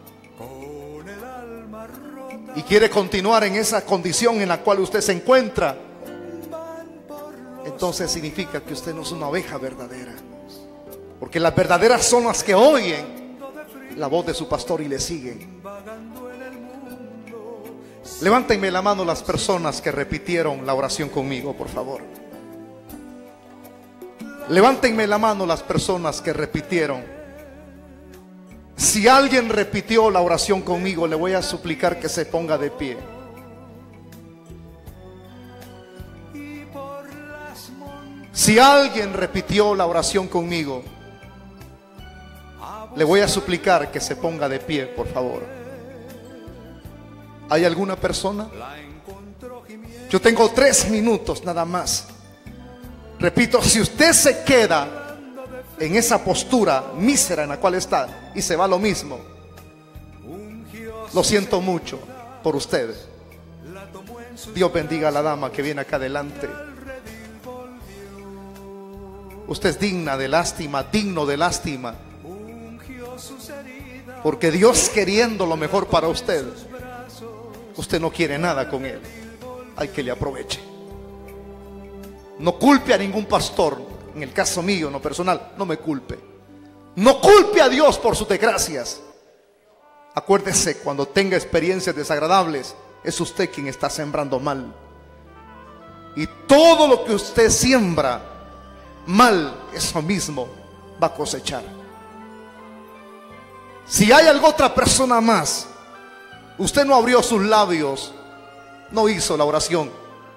y quiere continuar en esa condición en la cual usted se encuentra, entonces significa que usted no es una oveja verdadera. Porque las verdaderas son las que oyen la voz de su pastor y le siguen. Levántenme la mano las personas que repitieron la oración conmigo, por favor. Levántenme la mano las personas que repitieron. Si alguien repitió la oración conmigo, le voy a suplicar que se ponga de pie. Si alguien repitió la oración conmigo, le voy a suplicar que se ponga de pie, por favor. ¿Hay alguna persona? Yo tengo tres minutos nada más. Repito, si usted se queda en esa postura mísera en la cual está y se va lo mismo, lo siento mucho por usted. Dios bendiga a la dama que viene acá adelante. Usted es digna de lástima, digno de lástima, porque Dios, queriendo lo mejor para usted, usted no quiere nada con él. Hay que le aproveche. No culpe a ningún pastor. En el caso mío, en lo personal, no me culpe. No culpe a Dios por sus desgracias. Acuérdese, cuando tenga experiencias desagradables, es usted quien está sembrando mal. Y todo lo que usted siembra mal, eso mismo va a cosechar. Si hay alguna otra persona más, usted no abrió sus labios, no hizo la oración,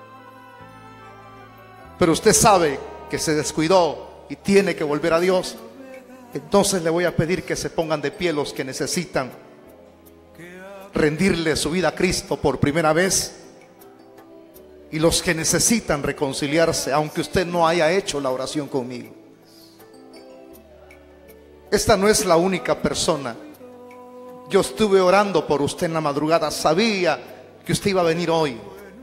pero usted sabe que se descuidó y tiene que volver a Dios, entonces le voy a pedir que se pongan de pie los que necesitan rendirle su vida a Cristo por primera vez, y los que necesitan reconciliarse, aunque usted no haya hecho la oración conmigo. Esta no es la única persona. Yo estuve orando por usted en la madrugada. Sabía que usted iba a venir hoy,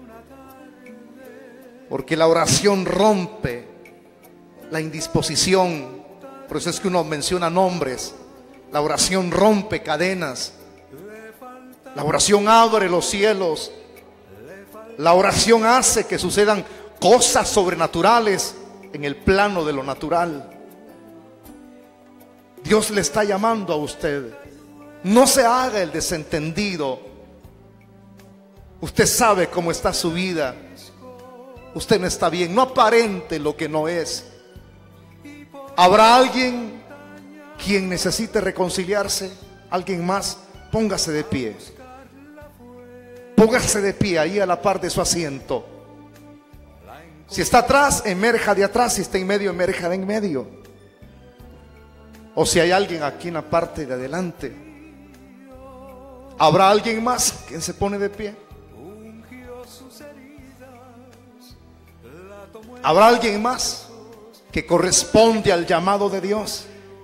porque la oración rompe la indisposición. Por eso es que uno menciona nombres. La oración rompe cadenas. La oración abre los cielos. La oración hace que sucedan cosas sobrenaturales en el plano de lo natural. Dios le está llamando a usted. No se haga el desentendido. Usted sabe cómo está su vida. Usted no está bien. No aparente lo que no es. ¿Habrá alguien quien necesite reconciliarse? ¿Alguien más? Póngase de pie. Póngase de pie ahí a la par de su asiento. Si está atrás, emerja de atrás. Si está en medio, emerja de en medio. O si hay alguien aquí en la parte de adelante, ¿habrá alguien más que se pone de pie? ¿Habrá alguien más que corresponde al llamado de Dios?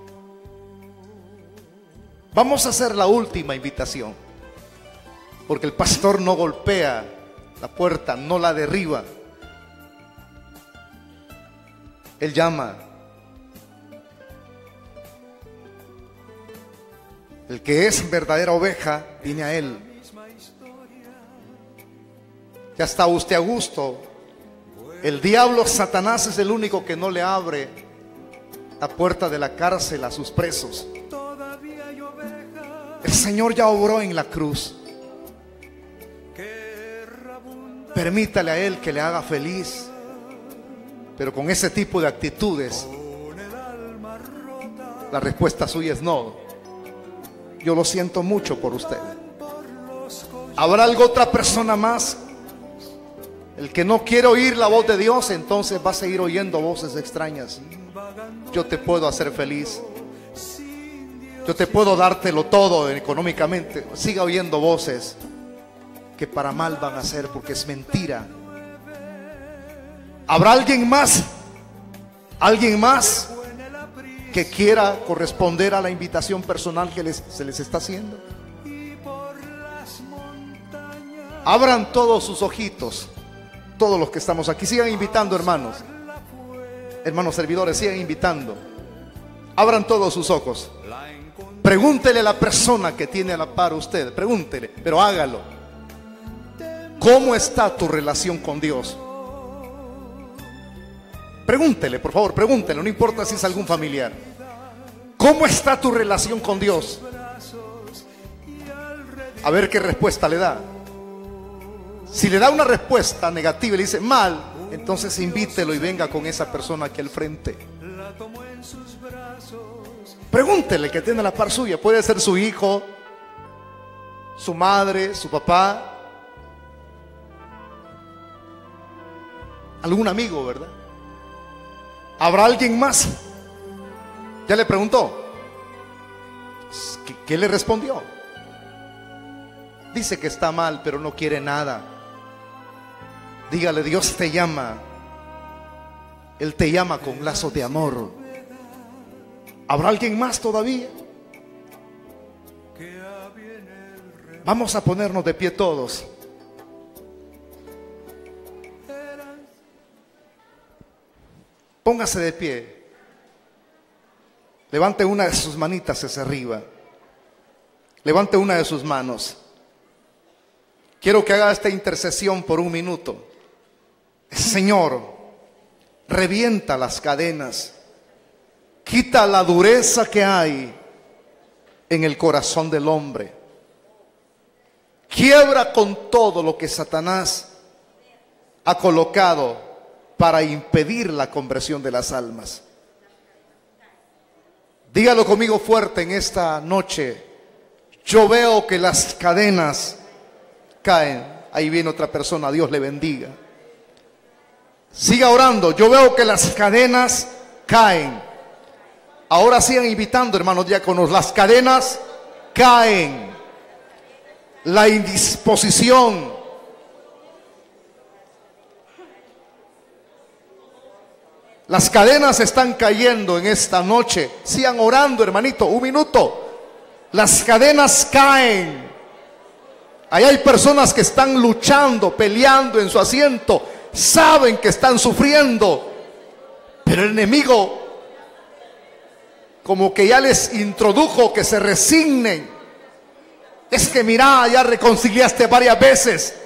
Vamos a hacer la última invitación, porque el pastor no golpea la puerta, no la derriba. Él llama. El que es verdadera oveja viene a Él. Ya está usted a gusto. El diablo, Satanás, es el único que no le abre la puerta de la cárcel a sus presos. El Señor ya obró en la cruz. Permítale a Él que le haga feliz. Pero con ese tipo de actitudes, la respuesta suya es no. Yo lo siento mucho por usted. ¿Habrá alguna otra persona más? El que no quiere oír la voz de Dios, entonces va a seguir oyendo voces extrañas. Yo te puedo hacer feliz. Yo te puedo dártelo todo económicamente. Siga oyendo voces que para mal van a ser, porque es mentira. ¿Habrá alguien más? ¿Alguien más que quiera corresponder a la invitación personal que les, se les está haciendo? Abran todos sus ojitos. Todos los que estamos aquí, sigan invitando, hermanos. Hermanos servidores, sigan invitando. Abran todos sus ojos. Pregúntele a la persona que tiene a la par usted. Pregúntele, pero hágalo. ¿Cómo está tu relación con Dios? Pregúntele, por favor, pregúntele. No importa si es algún familiar. ¿Cómo está tu relación con Dios? A ver qué respuesta le da. Si le da una respuesta negativa y le dice mal, entonces invítelo y venga con esa persona aquí al frente. Pregúntele que tiene la par suya. Puede ser su hijo, su madre, su papá, algún amigo, ¿verdad? ¿Habrá alguien más? ¿Ya le preguntó? ¿Qué, qué le respondió? Dice que está mal, pero no quiere nada. Dígale, Dios te llama. Él te llama con lazos de amor. ¿Habrá alguien más todavía? Vamos a ponernos de pie todos. Póngase de pie. Levante una de sus manitas hacia arriba. Levante una de sus manos. quiero que haga esta intercesión por un minuto. Señor, revienta las cadenas, quita la dureza que hay en el corazón del hombre, quiebra con todo lo que Satanás ha colocado para impedir la conversión de las almas. Dígalo conmigo fuerte en esta noche: yo veo que las cadenas caen. Ahí viene otra persona, Dios le bendiga. Siga orando. Yo veo que las cadenas caen. Ahora sigan invitando, hermanos diáconos. Las cadenas caen. La indisposición, las cadenas están cayendo en esta noche. Sigan orando, hermanito, un minuto. Las cadenas caen. Ahí hay personas que están luchando, peleando en su asiento, saben que están sufriendo, pero el enemigo como que ya les introdujo que se resignen. Es que mira, ya reconciliaste varias veces,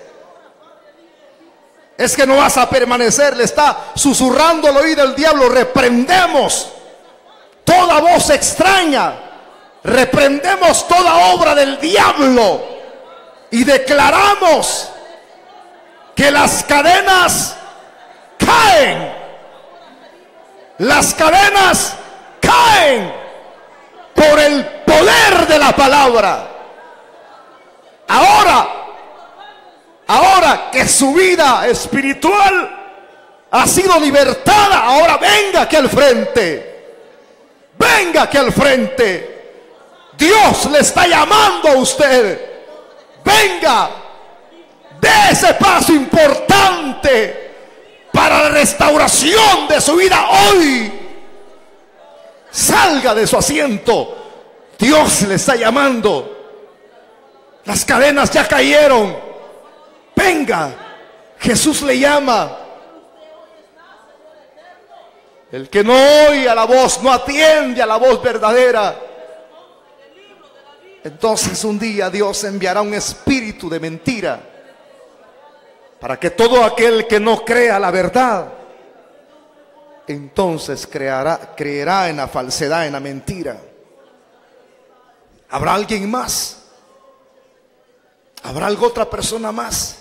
es que no vas a permanecer. Le está susurrando al oído el diablo. Reprendemos toda voz extraña, reprendemos toda obra del diablo y declaramos que las cadenas caen. Las cadenas caen por el poder de la palabra. Ahora, ahora que su vida espiritual ha sido libertada, ahora venga aquí al frente. Venga aquí al frente. Dios le está llamando a usted. Venga, dé ese paso importante para la restauración de su vida hoy. Salga de su asiento. Dios le está llamando. Las cadenas ya cayeron. Venga, Jesús le llama. El que no oye a la voz, no atiende a la voz verdadera, entonces un día Dios enviará un espíritu de mentira para que todo aquel que no crea la verdad, entonces creará, creerá en la falsedad, en la mentira. ¿Habrá alguien más? ¿Habrá alguna otra persona más?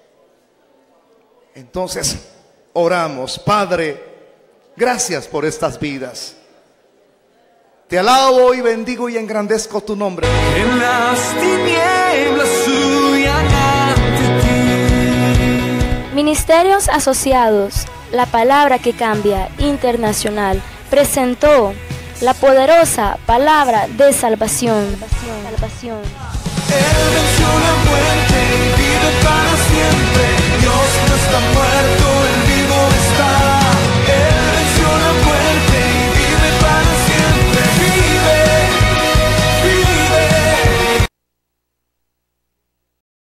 Entonces oramos. Padre, gracias por estas vidas. Te alabo y bendigo y engrandezco tu nombre. En las tinieblas huyan ante ti. Ministerios Asociados, la palabra que cambia, internacional, presentó la poderosa palabra de salvación. Salvación. Él venció la muerte y vive para siempre. Dios no está muerto.